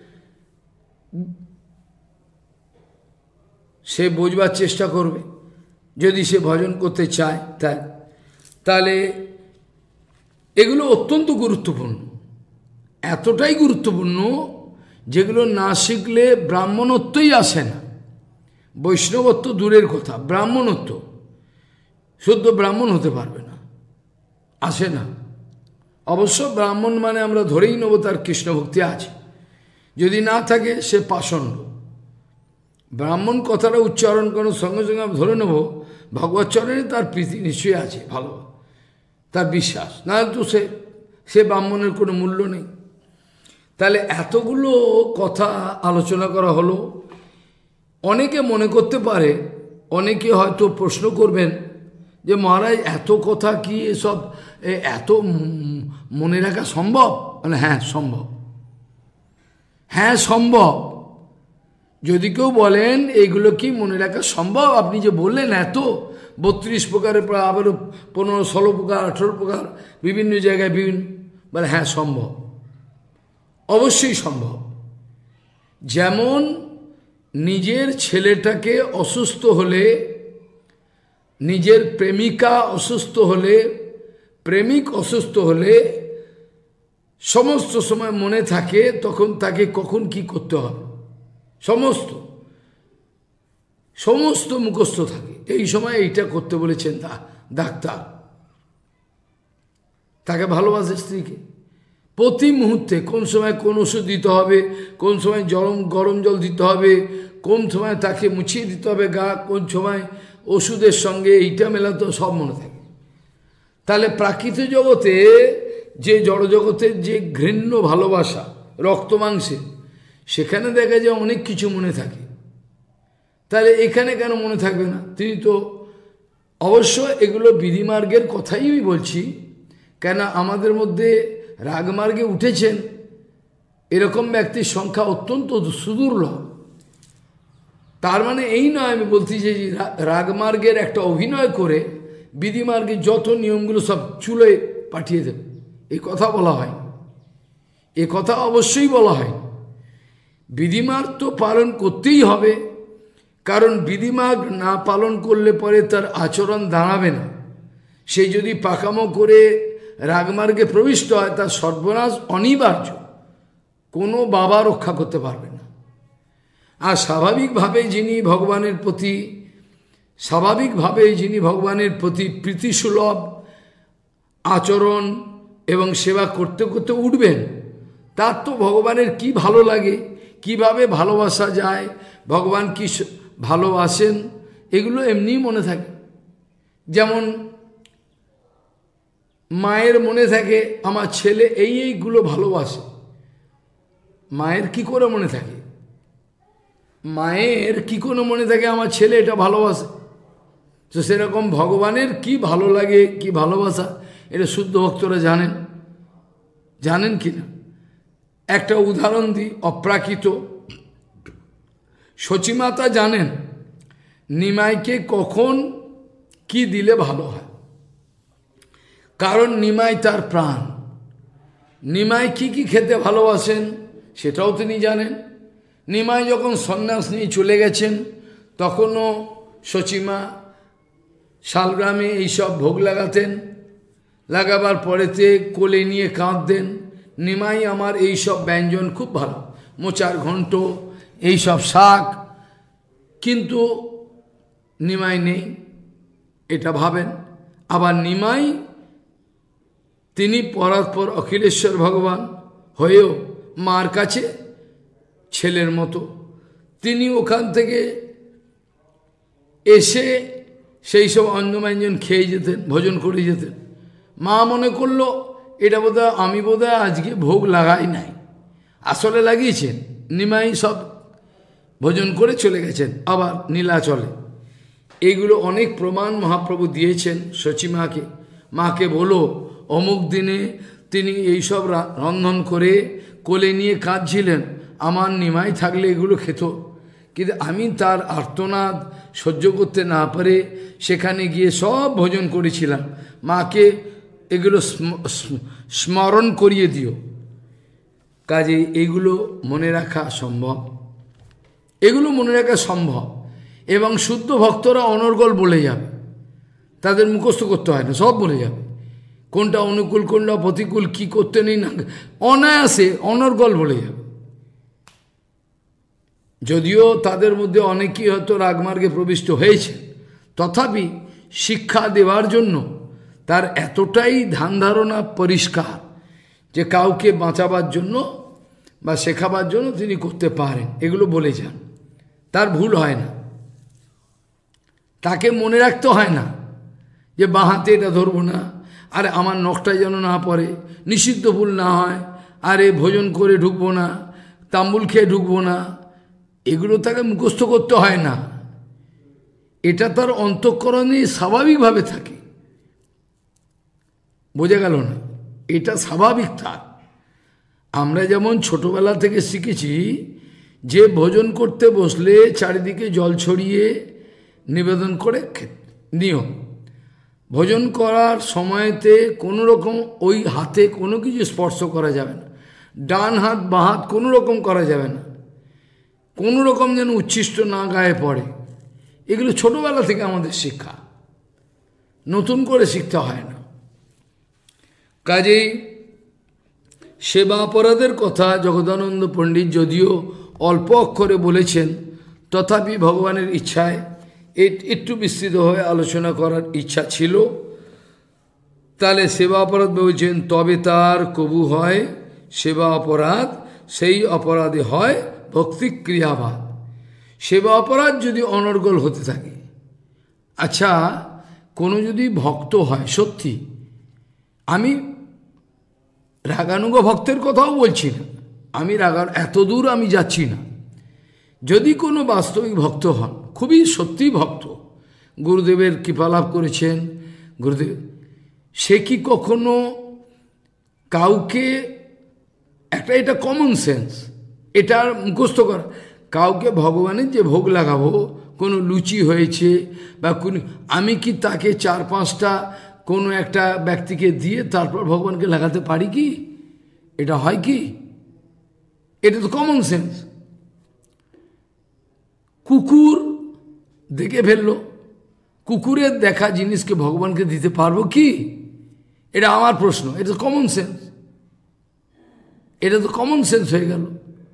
সে বোঝবার চেষ্টা করবে, যদি সে ভজন করতে চায়, তাই তাহলে এগুলো অত্যন্ত গুরুত্বপূর্ণ, এতটাই গুরুত্বপূর্ণ যেগুলো না শিখলে ব্রাহ্মণত্বই আসে না। বৈষ্ণবত্ব দূরের কথা, ব্রাহ্মণত্ব, শুদ্ধ ব্রাহ্মণ হতে পারবে না, আসে না। অবশ্য ব্রাহ্মণ মানে আমরা ধরেই নেব তার কৃষ্ণভক্তি আছে, যদি না থাকে সে পাষণ্ড। ব্রাহ্মণ কথাটা উচ্চারণ করার সঙ্গে সঙ্গে আমরা ধরে নেব ভগবৎচরণে তার প্রীতি নিশ্চয়ই আছে, ভালো তার বিশ্বাস, না তো সে সে ব্রাহ্মণের কোনো মূল্য নেই। তাহলে এতগুলো কথা আলোচনা করা হলো, অনেকে মনে করতে পারে, অনেকে হয়তো প্রশ্ন করবেন যে মহারাজ এত কথা কি এসব এত মনে রাখা সম্ভব? মানে হ্যাঁ সম্ভব, হ্যাঁ সম্ভব। যদি কেউ বলেন এইগুলো কি মনে রাখা সম্ভব, আপনি যে বললেন এত বত্রিশ প্রকারের পর আবারও পনেরো ষোলো প্রকার আঠেরো প্রকার বিভিন্ন জায়গায় বিভিন্ন, বলে হ্যাঁ সম্ভব, অবশ্যই সম্ভব। যেমন নিজের ছেলেটাকে অসুস্থ হলে, নিজের প্রেমিকা অসুস্থ হলে, প্রেমিক অসুস্থ হলে সমস্ত সময় মনে থাকে তখন তাকে কখন কি করতে হবে, সমস্ত সমস্ত মুখস্থ থাকে। এই সময় এইটা করতে বলেছেন ডাক্তার, তাকে ভালোবাসে স্ত্রীকে, প্রতি মুহূর্তে কোন সময় কোন ওষুধ দিতে হবে, কোন সময় গরম গরম জল দিতে হবে, কোন সময় তাকে মুছিয়ে দিতে হবে গা, কোন সময় ওষুধের সঙ্গে এইটা মেলাতে, সব মনে থাকে। তাহলে প্রাকৃতিক জগতে যে জড়জগতের যে ঘৃণ্য ভালোবাসা রক্ত মাংসে, সেখানে দেখা যায় অনেক কিছু মনে থাকে। তাহলে এখানে কেন মনে থাকবে না? তিনি তো অবশ্য এগুলো বিধিমার্গের কথাই আমি বলছি, কেন আমাদের মধ্যে রাগমার্গে উঠেছেন এরকম ব্যক্তির সংখ্যা অত্যন্ত সুদূর্লভ। তার মানে এই নয় আমি বলছি যে রাগমার্গের একটা অভিনয় করে বিধিমার্গের যত নিয়মগুলো সব চুলে পাঠিয়ে দেবে, এই কথা বলা হয়, এ কথা অবশ্যই বলা হয়। বিধিমার্গ তো পালন করতেই হবে, কারণ বিধিমার্গ না পালন করলে পরে তার আচরণ দাঁড়াবে না। সে যদি পাকামো করে রাগমার্গে প্রবিষ্ট হয়, তার সর্বনাশ অনিবার্য, কোনো বাবা রক্ষা করতে পারবে না। আর স্বাভাবিকভাবে যিনি ভগবানের প্রতি স্বাভাবিকভাবে যিনি ভগবানের প্রতি প্রীতিসুলভ আচরণ এবং সেবা করতে করতে উঠবেন, তার তো ভগবানের কি ভালো লাগে, কিভাবে ভালোবাসা যায়, ভগবান কি ভালোবাসেন, এগুলো এমনিই মনে থাকে। যেমন মায়ের মনে থাকে আমার ছেলে এই এইগুলো ভালোবাসে, মায়ের কি করে মনে থাকে? মায়ের কি কোনো মনে থাকে আমার ছেলে এটা ভালোবাসে? তো সেরকম ভগবানের কি ভালো লাগে, কি ভালোবাসা, এটা শুদ্ধ ভক্তরা জানেন, জানেন কি না? একটা উদাহরণ দিই, অপ্রাকৃত। সচিমাতা জানেন নিমাইকে কখন কি দিলে ভালো হয়, কারণ নিমাই তার প্রাণ। নিমাই কি কি খেতে ভালোবাসেন সেটাও তিনি জানেন। নিমাই যখন সন্ন্যাস নিয়ে চলে গেছেন, তখনও সচিমা শালগ্রামে এইসব ভোগ লাগাতেন, লাগাবার পরেতে কোলে নিয়ে কাঁদতেন, নিমাই আমার এই সব ব্যঞ্জন খুব ভালো, মোচার ঘন্ট, এইসব শাক, কিন্তু নিমাই নেই, এটা ভাবেন। আবার নিমাই তিনি পরাৎপর অখিলেশ্বর ভগবান হয়েও মার কাছে ছেলের মতো, তিনি ওখান থেকে এসে সেই সব অন্নব্যঞ্জন খেয়ে যেতেন, ভোজন করে যেতেন। মা মনে করলো এটা বোধহয় আমি বোধহয় আজকে ভোগ লাগাই নাই, আসলে লাগিয়েছেন। নিমাই সব ভোজন করে চলে গেছেন আবার নীলাচলে। এইগুলো অনেক প্রমাণ মহাপ্রভু দিয়েছেন সচিমাকে। মাকে বলো অমুক দিনে তিনি এইসব রন্ধন করে কোলে নিয়ে কাঁদছিলেন, আমার নিমাই থাকলে এগুলো খেত, কিন্তু আমি তার আর্তনাদ সহ্য করতে না পারে সেখানে গিয়ে সব ভোজন করেছিলাম। মাকে এগুলো স্মরণ করিয়ে দিও। কাজে এগুলো মনে রাখা সম্ভব, এগুলো মনে রাখা সম্ভব। এবং শুদ্ধ ভক্তরা অনর্গল বলে যাবে, তাদের মুখস্থ করতে হয় না, সব বলে যাবে, কোনটা অনুকূল কোনটা প্রতিকূল, কি করতে নেই না, অনায়াসে অনর্গল বলে যাবে। যদিও তাদের মধ্যে অনেকেই হয়তো রাগমার্গে প্রবিষ্ট হয়েছে, তথাপি শিক্ষা দেওয়ার জন্য তার এতটাই ধ্যান ধারণা পরিষ্কার যে কাউকে বাঁচাবার জন্য বা শেখাবার জন্য তিনি করতে পারেন, এগুলো বলে যান, তার ভুল হয় না। তাকে মনে রাখতে হয় না যে বাঁ হাতে এটা ধরবো না, আরে আমার নখটা যেন না পড়ে, নিষিদ্ধ ভুল না হয়, আরে ভোজন করে ঢুকবো না, তাম্বুল খেয়ে ঢুকবো না, এগুলো তাকে মুখস্থ করতে হয় না। এটা তার অন্তঃকরণে স্বাভাবিকভাবে থাকে, বোঝা গেল না? এটা স্বাভাবিক তার। আমরা যেমন ছোটবেলা থেকে শিখেছি যে ভোজন করতে বসলে চারিদিকে জল ছড়িয়ে নিবেদন করে নিয়ম, ভোজন করার সময়তে কোনো রকম ওই হাতে কোনো কিছু স্পর্শ করা যাবে না, ডান হাত বাঁ হাত কোনো রকম করা যাবে না, কোনো রকম যেন উচ্ছিষ্ট না গায়ে পড়ে। এগুলো ছোটবেলা থেকে আমাদের শিক্ষা, নতুন করে শিখতে হয় না। কাজেই সেবা অপরাধের কথা জগদানন্দ পণ্ডিত যদিও অল্প অক্ষরে বলেছেন, তথাপি ভগবানের ইচ্ছায় একটু বিস্তৃত হয়ে আলোচনা করার ইচ্ছা ছিল। তাহলে সেবা অপরাধ বলছেন, তবে তার কবু হয় সেবা অপরাধ, সেই অপরাধে হয় ভক্তি ক্রিয়াবাদ। সেবা অপরাধ যদি অনর্গল হতে থাকে, আচ্ছা কোনো যদি ভক্ত হয়, সত্যি আমি রাগানুগ ভক্তের কথাও বলছি না, আমি রাগান এত দূর আমি যাচ্ছি না, যদি কোনো বাস্তবিক ভক্ত হন, খুবই সত্যি ভক্ত, গুরুদেবের কৃপালাভ করেছেন গুরুদেব, সে কি কখনো কাউকে একটা, এটা কমন সেন্স, এটা মুখস্থ করা, কাউকে ভগবানের যে ভোগ লাগাবো, কোনো লুচি হয়েছে বা কোনো, আমি কি তাকে চার পাঁচটা কোনো একটা ব্যক্তিকে দিয়ে তারপর ভগবানকে লাগাতে পারি কি? এটা হয় কি? এটা তো কমন সেন্স। কুকুর দেখে ফেললো, কুকুরের দেখা জিনিসকে ভগবানকে দিতে পারবো কি? এটা আমার প্রশ্ন, এটা তো কমন সেন্স, এটা তো কমন সেন্স হয়ে গেল।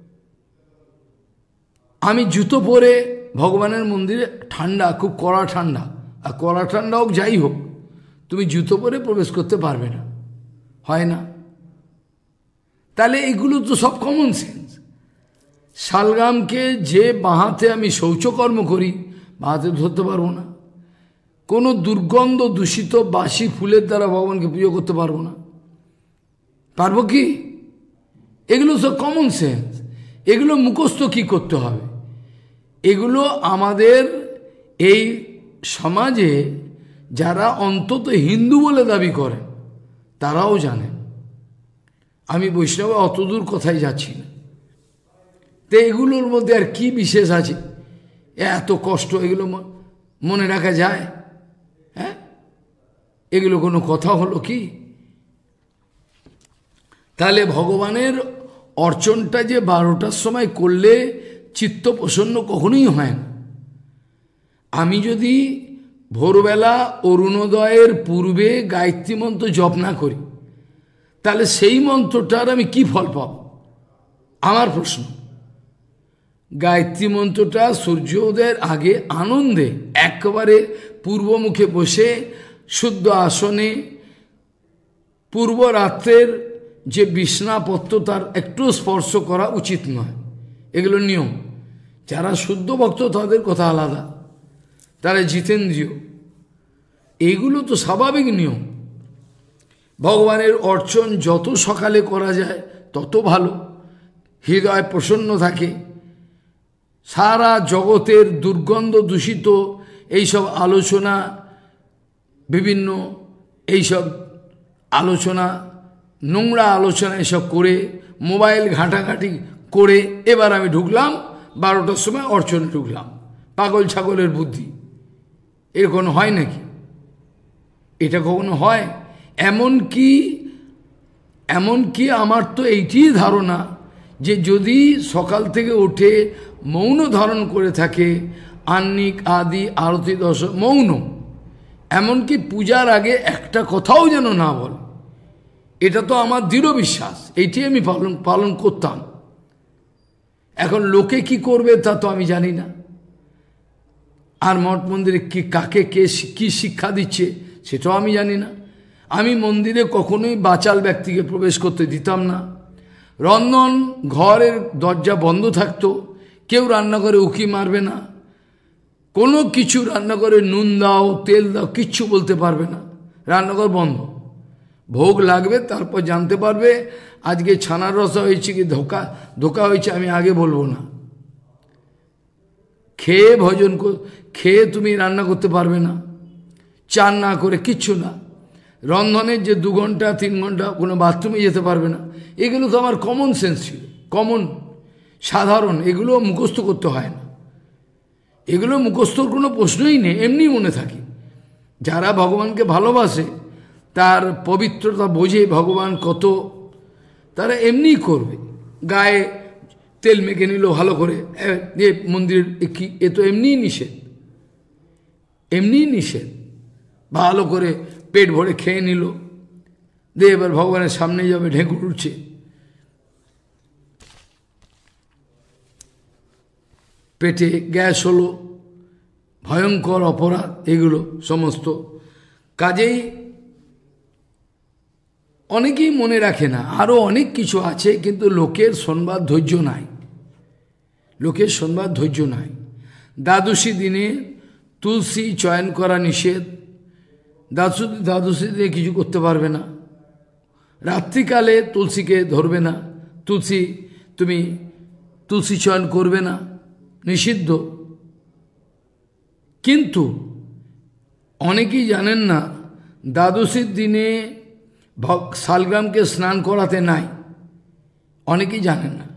আমি জুতো পরে ভগবানের মন্দিরে, ঠান্ডা, খুব কড়া ঠান্ডা, আর কড়া ঠান্ডা হোক যাই হোক, তুমি জুতো পরে প্রবেশ করতে পারবে না, হয় না? তাহলে এগুলো তো সব কমন সেন্স। শালগ্রামকে যে বাঁহাতে আমি শৌচকর্ম করি, বাঁহাতে ধরতে পারবো না, কোনো দুর্গন্ধ দূষিত বাসি ফুলের দ্বারা ভগবানকে পুজো করতে পারবো না, পারবো কি? এগুলো সব কমন সেন্স। এগুলো মুখস্থ কি করতে হবে? এগুলো আমাদের এই সমাজে যারা অন্তত হিন্দু বলে দাবি করেন তারাও জানেন। আমি বৈষ্ণব অতদূর কথাই যাচ্ছি না। তো এগুলোর মধ্যে আর কি বিশেষ আছে? এত কষ্ট, এগুলো মনে রাখা যায়? হ্যাঁ, এগুলো কোনো কথা হলো কি? তাহলে ভগবানের অর্চনটা যে বারোটার সময় করলে চিত্ত প্রসন্ন কখনোই হয় না। আমি যদি ভোরবেলা অরুণোদয়ের পূর্বে গায়ত্রী মন্ত্র জপ না করি, তাহলে সেই মন্ত্রটার আমি কি ফল পাব? আমার প্রশ্ন। গায়ত্রী মন্ত্রটা সূর্যোদয়ের আগে আনন্দে একেবারে পূর্বমুখে বসে শুদ্ধ আসনে, পূর্ব রাত্রের যে বিছনাপত্র তার একটু স্পর্শ করা উচিত নয়, এগুলো নিয়ম। যারা শুদ্ধ ভক্ত তাদের কথা আলাদা, তারা জিতেন্দ্রীয়, এইগুলো তো স্বাভাবিক নিয়ম। ভগবানের অর্চন যত সকালে করা যায় তত ভালো, হৃদয় প্রসন্ন থাকে। সারা জগতের দুর্গন্ধ দূষিত এইসব আলোচনা, বিভিন্ন এইসব আলোচনা, নোংরা আলোচনা এসব করে, মোবাইল ঘাঁটাঘাঁটি করে এবার আমি ঢুকলাম বারোটার সময় অর্চনে ঢুকলাম, পাগল ছাগলের বুদ্ধি। এরকম হয় নাকি? এটা কখনো হয়? এমন কি এমন কি আমার তো এইটি ধারণা যে যদি সকাল থেকে উঠে মৌন ধারণ করে থাকে, আহ্নিক আদি আরতি দশ মৌন, এমনকি পূজার আগে একটা কথাও যেন না বলে, এটা তো আমার দৃঢ় বিশ্বাস, এইটি আমি পালন পালন করতাম। এখন লোকে কি করবে তা তো আমি জানি না, আর মঠ মন্দিরে কি কাকে কে কি শিক্ষা দিচ্ছে সেটাও আমি জানি না। আমি মন্দিরে কখনোই বাচাল ব্যক্তিকে প্রবেশ করতে দিতাম না। রন্ধন ঘরের দরজা বন্ধ থাকতো, কেউ রান্নাঘরে উকি মারবে না, কোনো কিছু রান্নাঘরে নুন দাও তেল দাও কিচ্ছু বলতে পারবে না, রান্নাঘর বন্ধ। ভোগ লাগবে তারপর জানতে পারবে আজকে ছানার রসা হয়েছে কি ধোকা ধোকা হয়েছে, আমি আগে বলবো না। খেয়ে ভোজন খেয়ে তুমি রান্না করতে পারবে না, চান না করে কিচ্ছু না। রন্ধনের যে দু ঘন্টা তিন ঘন্টা কোনো বাথরুমে যেতে পারবে না, এগুলো তো আমার কমন সেন্স ছিল, কমন সাধারণ, এগুলো মুখস্থ করতে হয় না, এগুলো মুখস্থর কোনো প্রশ্নই নেই, এমনি মনে থাকে। যারা ভগবানকে ভালোবাসে, তার পবিত্রতা বোঝে ভগবান কত, তারা এমনিই করবে। গায়ে তেল মেখে নিল ভালো করে, এ মন্দির কি, এ তো এমনিই নিষেধ, এমনিই নিষেধ। ভালো করে পেট ভরে খেয়ে নিল, দিয়ে এবার ভগবানের সামনে যাবে, ঢেকুর উঠছে। পেটে গ্যাস হলো, ভয়ঙ্কর অপরাধ এগুলো সমস্ত। কাজেই অনেকেই মনে রাখে না, আরও অনেক কিছু আছে, কিন্তু লোকের শোনবার ধৈর্য নাই, লোকের শোনবার ধৈর্য নাই। দ্বাদশী দিনে তুলসী চয়ন করা নিষেধ, দ্বাদশী দ্বাদশী দিনে কিছু করতে পারবে না, রাত্রিকালে তুলসীকে ধরবে না, তুলসী তুমি তুলসী চয়ন করবে না, নিষিদ্ধ। কিন্তু অনেকেই জানেন না, দ্বাদশীর দিনে শালগ্রামকে স্নান করাতে নাই, অনেকেই জানেন না।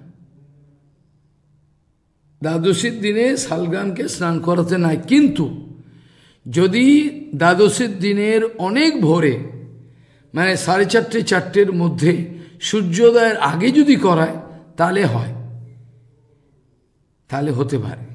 দ্বাদশীর দিনে শালগ্রামকে স্নান করাতে নাই, কিন্তু যদি দ্বাদশীর দিনের অনেক ভোরে, মানে সাড়ে চারটে চারটের মধ্যে সূর্যোদয়ের আগে যদি করায় তাহলে হয়, তাহলে হতে পারে,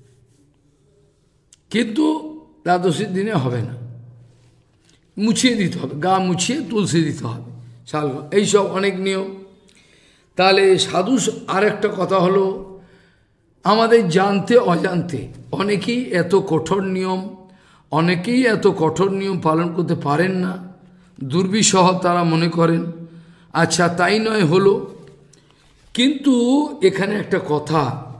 কিন্তু দ্বাদশীর দিনে হবে না, মুছিয়ে দিতে হবে, গা মুছিয়ে তুলসী দিতে হবে, শালগ্রাম, এইসব অনেক নিয়ম। তাহলে সাধু, আর একটা কথা হলো, আমাদের জানতে অজান্তে অনেকেই এত কঠোর নিয়ম, অনেকেই এত কঠোর নিয়ম পালন করতে পারেন না, দুর্বিষহ তারা মনে করেন। আচ্ছা, তাই নয় হলো, কিন্তু এখানে একটা কথা,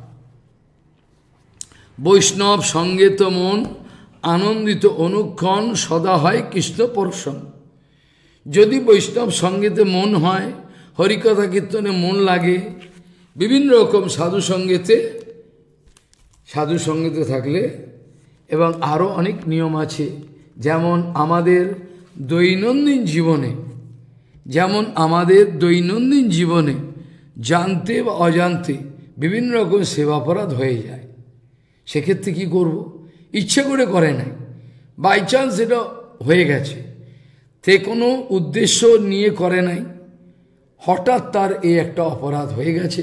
বৈষ্ণব সঙ্গে তো মন আনন্দিত অনুক্ষণ সদা হয় কৃষ্ণ পরশন। যদি বৈষ্ণব সঙ্গেতে মন হয়, হরিকথা কীর্তনে মন লাগে, বিভিন্ন রকম সাধু সঙ্গেতে, সাধু সঙ্গেতে থাকলে, এবং আরও অনেক নিয়ম আছে, যেমন আমাদের দৈনন্দিন জীবনে, যেমন আমাদের দৈনন্দিন জীবনে জানতে বা অজান্তে বিভিন্ন রকম সেবাপরাধ হয়ে যায়। সেক্ষেত্রে কী করব? ইচ্ছে করে করে নাই, বাই চান্স এটা হয়ে গেছে, তে কোনো উদ্দেশ্য নিয়ে করে নাই, হঠাৎ তার এই একটা অপরাধ হয়ে গেছে,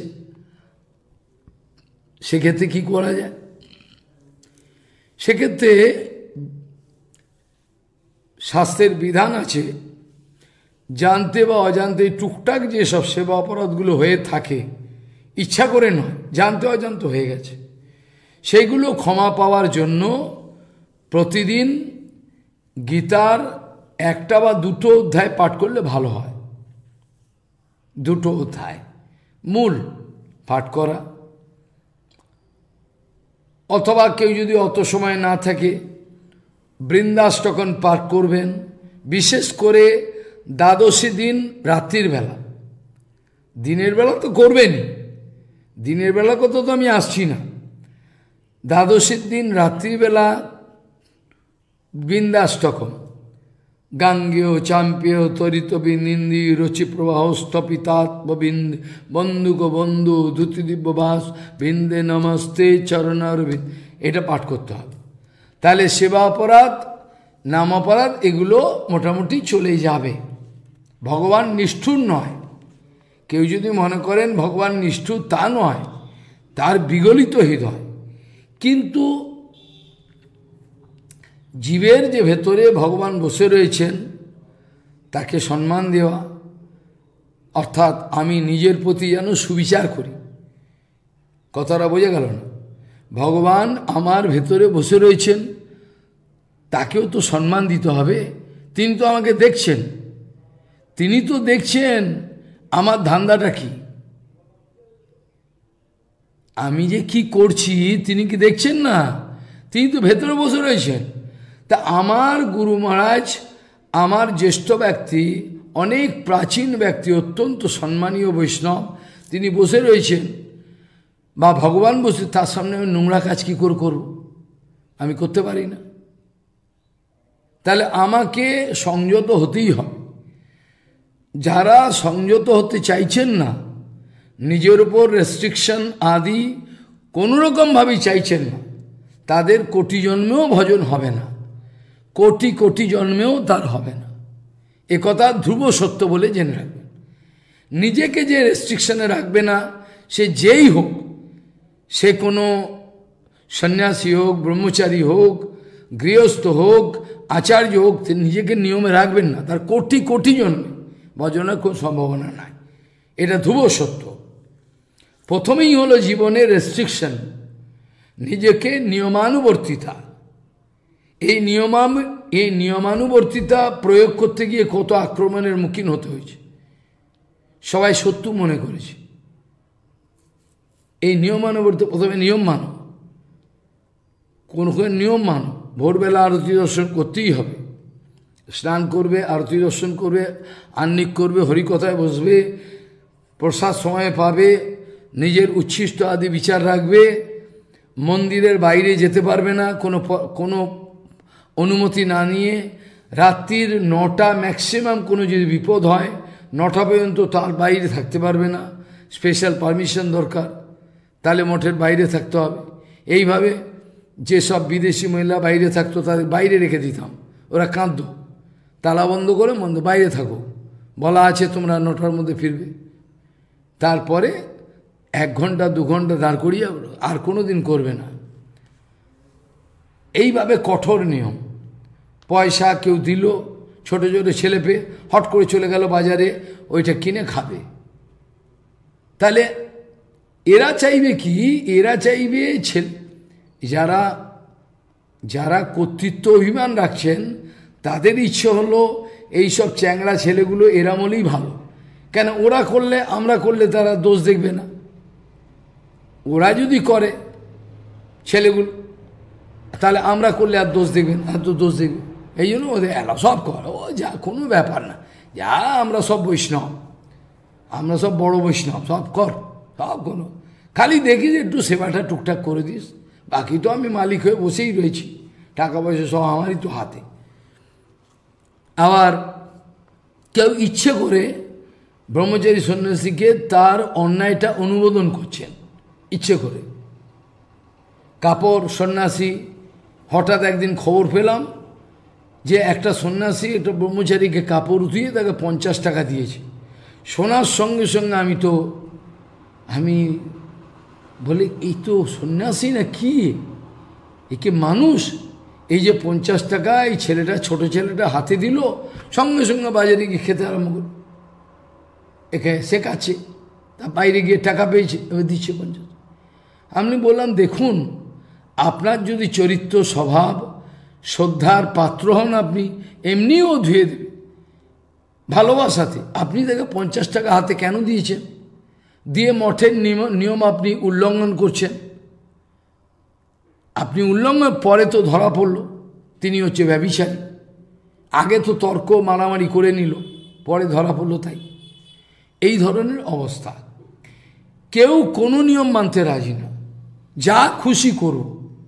সেক্ষেত্রে কি করা যায়? সেক্ষেত্রে শাস্ত্রের বিধান আছে, জানতে বা অজান্তে টুকটাক যেসব সেবা অপরাধগুলো হয়ে থাকে, ইচ্ছা করে নয়, জানতে অজান্ত হয়ে গেছে, সেইগুলো ক্ষমা পাওয়ার জন্য প্রতিদিন গীতার একটা বা দুটো অধ্যায় পাঠ করলে ভালো হয়। দুটো অধ্যায় মূল পাঠ করা, অথবা কেউ যদি অত সময় না থাকে, বৃন্দাষ্টকন পাঠ করবেন, বিশেষ করে দ্বাদশী দিন রাত্রির বেলা। দিনের বেলা তো করবেনই, দিনের বেলা কত তো আমি আসছি না, দ্বাদশীর দিন রাত্রিবেলা বৃন্দাষ্টকম, গাঙ্গেয় চাম্পেয় তরিত বিন্দি রচি প্রবাহ স্থপিতাত্মবিন্দ বন্ধুক বন্ধু ধুতি দিব্যবাস বৃন্দে নমস্তে চরণারবিন্দ, এটা পাঠ করতে হবে। তাহলে সেবা অপরাধ, নাম অপরাধ এগুলো মোটামুটি চলে যাবে। ভগবান নিষ্ঠুর নয়, কেউ যদি মনে করেন ভগবান নিষ্ঠুর, তা নয়, তার বিগলিত হৃদয়। কিন্তু জীবের যে ভেতরে ভগবান বসে রয়েছেন তাকে সম্মান দেওয়া, অর্থাৎ আমি নিজের প্রতি যেন সুবিচার করি, কথাটা বোঝা গেল না? ভগবান আমার ভেতরে বসে রয়েছেন, তাকেও তো সম্মান দিতে হবে, তিনি তো আমাকে দেখছেন, তিনি তো দেখছেন আমার ধান্দাটা কি, আমি যে কি করছি তিনি কি দেখছেন না? তিনি তো ভেতরে বসে রয়েছেন। তা আমার গুরু মহারাজ, আমার জ্যেষ্ঠ ব্যক্তি, অনেক প্রাচীন ব্যক্তি, অত্যন্ত সম্মানীয় বৈষ্ণব, তিনি বসে রয়েছেন, বা ভগবান বসে, তার সামনে আমি নোংরা কাজ কী করে করব? আমি করতে পারি না। তাহলে আমাকে সংযত হতেই হবে। যারা সংযত হতে চাইছেন না, নিজের উপর রেস্ট্রিকশন আদি কোনো রকমভাবেই চাইছেন না, তাদের কোটি জন্মেও ভজন হবে না, কোটি কোটি জন্মেও তার হবে না। এ কথা ধ্রুব সত্য বলে জেনে রাখবেন। নিজেকে যে রেস্ট্রিকশনে রাখবে না, সে যেই হোক, সে কোনো সন্ন্যাসী হোক, ব্রহ্মচারী হোক, গৃহস্থ হোক, আচার্য হোক, নিজেকে নিয়মে রাখবেন না, তার কোটি কোটি জন্মে ভজনের কোনো সম্ভাবনা নাই। এটা ধ্রুব সত্য। প্রথমেই হলো জীবনের রেস্ট্রিকশন, নিজেকে নিয়মানুবর্তিতা। এই নিয়মাম এই নিয়মানুবর্তিতা প্রয়োগ করতে গিয়ে কত আক্রমণের মুখীন হতে হয়েছে, সবাই শত্রু মনে করেছে। এই নিয়মানুবর্তিতা, প্রথমে নিয়ম মানো, কোন কোন নিয়ম মানো। ভোরবেলা আরতি দর্শন করতেই হবে, স্নান করবে, আরতি দর্শন করবে, আহ্নিক করবে, হরিকথায় বসবে, প্রসাদ সময়ে পাবে, নিজের উচ্ছিষ্ট আদি বিচার রাখবে, মন্দিরের বাইরে যেতে পারবে না কোনো কোনো অনুমতি না নিয়ে, রাত্রির নটা ম্যাক্সিমাম কোনো যদি বিপদ হয় নটা পর্যন্ত তার বাইরে থাকতে পারবে না, স্পেশাল পারমিশন দরকার, তাহলে মঠের বাইরে থাকতে হবে। এইভাবে যেসব বিদেশি মহিলা বাইরে থাকতো তাদের বাইরে রেখে দিতাম, ওরা কাঁদত, তালা বন্ধ করে মন্দ বাইরে থাকো, বলা আছে তোমরা নটার মধ্যে ফিরবে। তারপরে এক ঘন্টা দু ঘন্টা দাঁড় করিয়ে আর কোনো দিন করবে না। এইভাবে কঠোর নিয়ম। পয়সা কেউ দিল, ছোটো ছোটো ছেলে পেয়ে হট করে চলে গেল বাজারে, ওইটা কিনে খাবে। তাহলে এরা চাইবে কি, এরা চাইবে ছেলে যারা যারা কর্তৃত্ব অভিমান রাখছেন, তাদের ইচ্ছে হলো এইসব চ্যাংড়া ছেলেগুলো এরা বলেই ভালো। কেন ওরা করলে, আমরা করলে তারা দোষ দেখবে না। ওরা যদি করে ছেলেগুলো, তাহলে আমরা করলে আর দোষ দেখবেন, আর তো দোষ দেখবে। এই জন্য ওদের এলা সব কর, ও যা কোনো ব্যাপার না, যা আমরা সব বৈষ্ণব, আমরা সব বড় বৈষ্ণব, সব কর, সব কোনো, খালি দেখি যে একটু সেবাটা টুকটাক করে দিস, বাকি তো আমি মালিক হয়ে বসেই রয়েছি, টাকা পয়সা সব আমারই তো হাতে। আবার কেউ ইচ্ছে করে ব্রহ্মচারী সন্ন্যাসীকে তার অন্যায়টা অনুমোদন করছেন ইচ্ছে করে। কাপড় সন্ন্যাসী, হঠাৎ একদিন খবর পেলাম যে একটা সন্ন্যাসী একটা ব্রহ্মচারীকে কাপড় উঠিয়ে তাকে পঞ্চাশ টাকা দিয়েছে। শোনার সঙ্গে সঙ্গে আমি তো আমি বলি এই তো সন্ন্যাসী না কি, একে মানুষ, এই যে পঞ্চাশ টাকা এই ছেলেটা, ছোট ছেলেটা হাতে দিল, সঙ্গে সঙ্গে বাজারে গিয়ে খেতে আরম্ভ করল, একে শেখাচ্ছে, তা বাইরে গিয়ে টাকা পেয়েছে, এবার দিচ্ছে পঞ্চাশ। আমি বললাম দেখুন, আপনার যদি চরিত্র স্বভাব শ্রদ্ধার পাত্র হন, আপনি এমনিও ধুয়ে দেবে ভালোবাসাতে, আপনি তাকে পঞ্চাশ টাকা হাতে কেন দিয়েছেন? দিয়ে মঠের নিয়ম নিয়ম আপনি উল্লঙ্ঘন করছেন। আপনি উল্লঙ্ঘন, পরে তো ধরা পড়ল তিনি হচ্ছে ব্যভিচারী, আগে তো তর্ক মারামারি করে নিল, পরে ধরা পড়ল। তাই এই ধরনের অবস্থা, কেউ কোনো নিয়ম মানতে রাজি না, যা খুশি করো,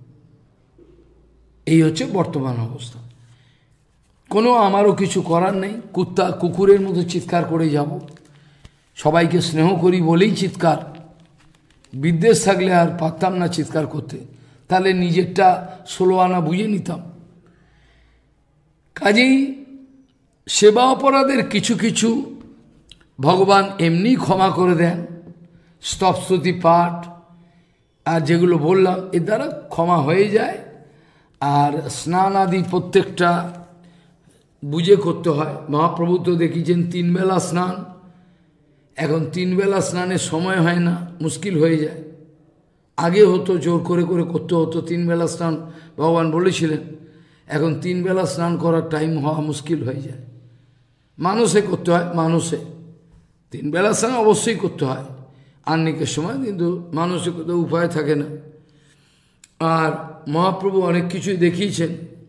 এই হচ্ছে বর্তমান অবস্থা। কোনো আমারও কিছু করার নেই, কুত্তা কুকুরের মতো চিৎকার করে যাব, সবাইকে স্নেহ করি বলেই চিৎকার, বিদ্বেষ থাকলে আর পারতাম না চিৎকার করতে, তাহলে নিজেরটা ষোলো আনা বুঝে নিতাম। কাজেই সেবা অপরাধের কিছু কিছু ভগবান এমনি ক্ষমা করে দেন, স্তবস্তুতি পাঠ আর যেগুলো বললাম এর দ্বারা ক্ষমা হয়ে যায়। আর স্নান আদি প্রত্যেকটা বুঝে করতে হয়। মহাপ্রভু তো দেখিয়েছেন তিন বেলা স্নান, এখন তিন বেলা স্নানের সময় হয় না, মুশকিল হয়ে যায়। আগে হতো জোর করে করে করতে হতো, তিন বেলা স্নান ভগবান বলেছিলেন, এখন তিন বেলা স্নান করার টাইম হওয়া মুশকিল হয়ে যায়। মানুষে করতে হয়, মানুষে তিন বেলা স্নান অবশ্যই করতে হয় আহ্নিকের সময়, কিন্তু মানুষে কোথাও উপায় থাকে না। আর মহাপ্রভু অনেক কিছুই দেখিয়েছেন।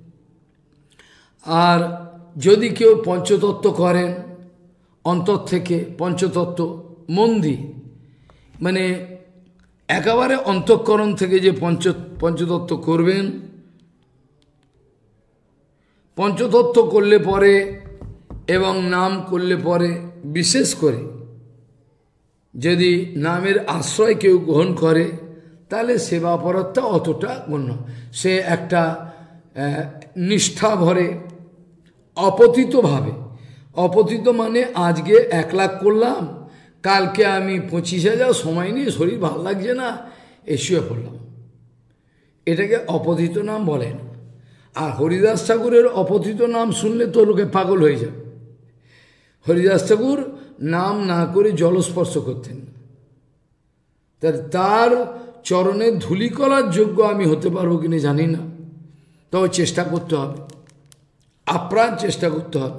আর যদি কেউ পঞ্চতত্ত্ব করেন অন্তর থেকে, পঞ্চতত্ত্ব মন দিয়ে, মানে একেবারে অন্তঃকরণ থেকে যে পঞ্চ পঞ্চতত্ত্ব করবেন, পঞ্চতত্ত্ব করলে পরে এবং নাম করলে পরে বিশেষ করে যদি নামের আশ্রয় কেউ গ্রহণ করে তাহলে সেবা অপরাধটা অতটা গণ্য। সে একটা নিষ্ঠা ভরে অপতিতভাবে, অপতিত মানে আজকে এক লাখ করলাম, কালকে আমি পঁচিশ হাজার সময় নিয়ে শরীর ভালো লাগছে না এসিও পড়লাম, এটাকে অপতিত নাম বলেন। আর হরিদাস ঠাকুরের অপতিত নাম শুনলে তো লোকে পাগল হয়ে যাবে। হরিদাস ঠাকুর নাম না করে জলস্পর্শ করতেন, তার চরণে ধুলি করার যোগ্য আমি হতে পারবো কিনা জানি না, তবে চেষ্টা করতে হবে, আপ্রাণ চেষ্টা করতে হবে।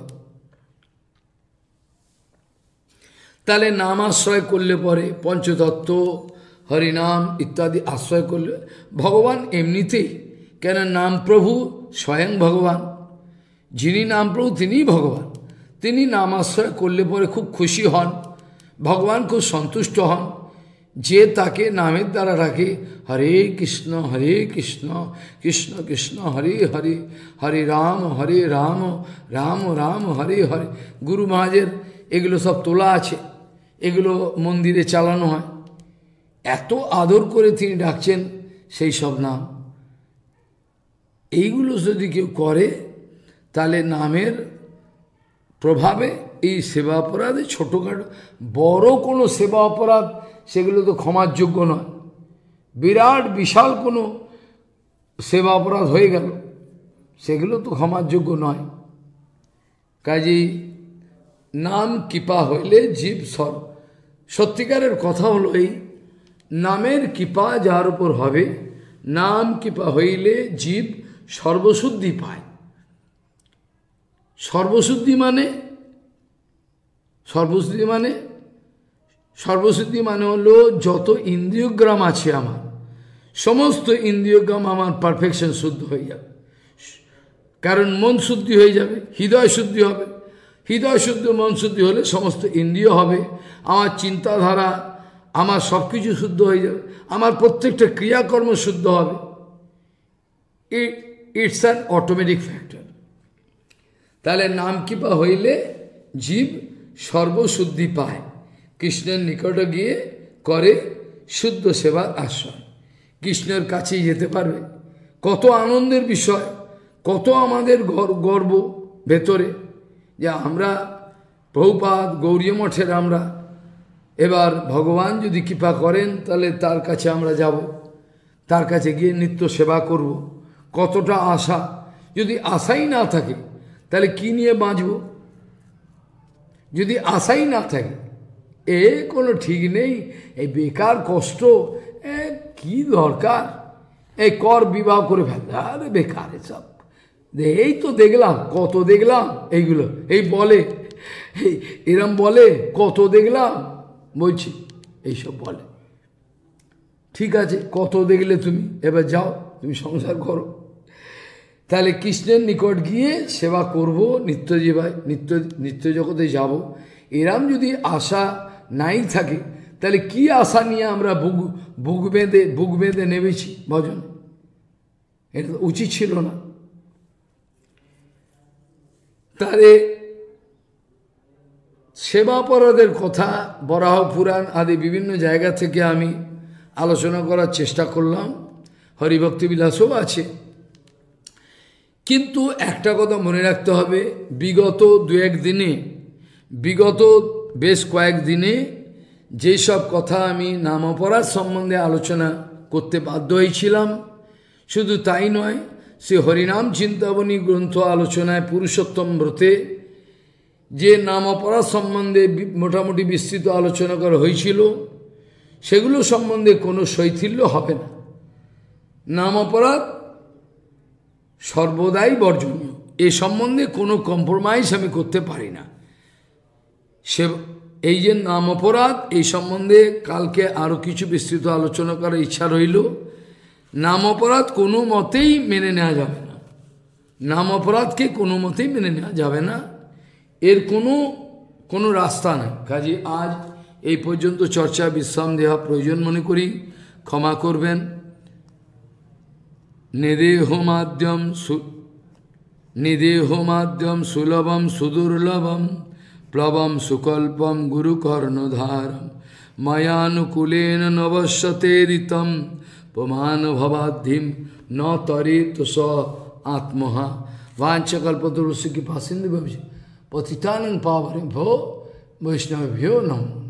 তাহলে নাম আশ্রয় করলে পরে পঞ্চতত্ত্ব হরিনাম ইত্যাদি আশ্রয় করলে ভগবান এমনিতেই, কেন নাম প্রভু স্বয়ং ভগবান, যিনি নাম প্রভু তিনিই ভগবান, তিনি নাম আশ্রয় করলে পরে খুব খুশি হন, ভগবান খুব সন্তুষ্ট হন। যে তাকে নামের দ্বারা রাখে, হরে কৃষ্ণ হরে কৃষ্ণ কৃষ্ণ কৃষ্ণ হরে হরে, হরে রাম হরে রাম রাম রাম হরে হরে। গুরু মহারাজের এগুলো সব তোলা আছে, এগুলো মন্দিরে চালানো হয়। এত আদর করে তিনি ডাকছেন সেই সব নাম। এইগুলো যদি কেউ করে তাহলে নামের প্রভাবে এই সেবা অপরাধে ছোটোখাটো, বড় কোনো সেবা অপরাধ সেগুলো তো ক্ষমার যোগ্য নয়, বিরাট বিশাল কোনো সেবা অপরাধ হয়ে গেল সেগুলো তো ক্ষমার যোগ্য নয়। কাজেই নাম কৃপা হইলে জীব সর, সত্যিকারের কথা হলো এই নামের কৃপা যার উপর হবে, নাম কৃপা হইলে জীব সর্বশুদ্ধি পায়। সর্বশুদ্ধি মানে সর্বশুদ্ধি মানে সর্বশুদ্ধি মানে হলো যত ইন্দ্রিয়গ্রাম আছে আমার, সমস্ত ইন্দ্রিয়গ্রাম আমার পারফেকশন শুদ্ধ হয়ে যাবে। কারণ মন শুদ্ধি হয়ে যাবে, হৃদয় শুদ্ধি হবে, হৃদয় শুদ্ধ মন শুদ্ধি হলে সমস্ত ইন্দ্রিয় হবে, আমার চিন্তাধারা আমার সব কিছু শুদ্ধ হয়ে যাবে, আমার প্রত্যেকটা ক্রিয়াকর্ম শুদ্ধ হবে। It's an automatic factor. তাহলে নাম কৃপা হইলে জীব সর্বশুদ্ধি পায়, কৃষ্ণের নিকটে গিয়ে করে শুদ্ধ সেবার আশ্রয়, কৃষ্ণের কাছেই যেতে পারবে। কত আনন্দের বিষয়, কত আমাদের গর্ব ভেতরে যে আমরা প্রভুপাদ গৌরী মঠের আমরা, এবার ভগবান যদি কৃপা করেন তাহলে তার কাছে আমরা যাব, তার কাছে গিয়ে নিত্য সেবা করব। কতটা আশা, যদি আশাই না থাকে তাহলে কি নিয়ে বাঁচব? যদি আশাই না থাকে, এ কোনো ঠিক নেই, এই বেকার কষ্ট, এ কি দরকার, এই কর বিবাহ করে ফেলে, আরে বেকার এসব, এই তো দেখলাম কত দেখলাম এইগুলো, এই বলে এই এরম বলে কত দেখলাম, বলছি এইসব বলে। ঠিক আছে, কত দেখলে তুমি, এবার যাও তুমি সংসার করো। তাহলে কৃষ্ণের নিকট গিয়ে সেবা করব, নিত্য জীবায় নিত্য নিত্য জগতে যাব, এরম যদি আশা নাই থাকে তাহলে কি আশা নিয়ে আমরা বুক বুক বেঁধে বুক বেঁধে নেমেছি ভজন? এটা তো উচিত ছিল না। তাহলে সেবা অপরাধের কথা বরাহ পুরাণ আদি বিভিন্ন জায়গা থেকে আমি আলোচনা করার চেষ্টা করলাম, হরিভক্তি বিলাসও আছে। কিন্তু একটা কথা মনে রাখতে হবে, বিগত দু এক দিনে, বিগত বেশ কয়েক দিনে যেসব কথা আমি নাম অপরাধ সম্বন্ধে আলোচনা করতে বাধ্য হয়েছিলাম, শুধু তাই নয়, সে হরিনাম চিন্তাবনী গ্রন্থ আলোচনায় পুরুষোত্তম ব্রতে যে নাম অপরাধ সম্বন্ধে মোটামুটি বিস্তৃত আলোচনা করা হয়েছিল, সেগুলো সম্বন্ধে কোনো শৈথিল্য হবে না। নাম অপরাধ সর্বদাই বর্জনীয়, এ সম্বন্ধে কোনো কম্প্রোমাইজ আমি করতে পারি না। সে এই যে নাম অপরাধ, এই সম্বন্ধে কালকে আরও কিছু বিস্তৃত আলোচনা করার ইচ্ছা রইল। নাম অপরাধ কোনো মতেই মেনে নেওয়া যাবে না, নাম অপরাধকে কোনো মতেই মেনে নেওয়া যাবে না, এর কোনো কোনো রাস্তা নেই। কাজে আজ এই পর্যন্ত চর্চা বিশ্রাম দেওয়া প্রয়োজন মনে করি, ক্ষমা করবেন। নিদেহ মাধ্যম निदेहो माध्यम सुलभम सुदुर्लभम प्लवम सुकल्पम गुरुकर्णधारम मयानुकूलेन नवश्यते ऋतम पमान भवाधिम न तरेत स आत्महा वांछकल्पतरुस्य की पासिंद पतितानंग पावरे भो वैष्णव भ्यो नमो।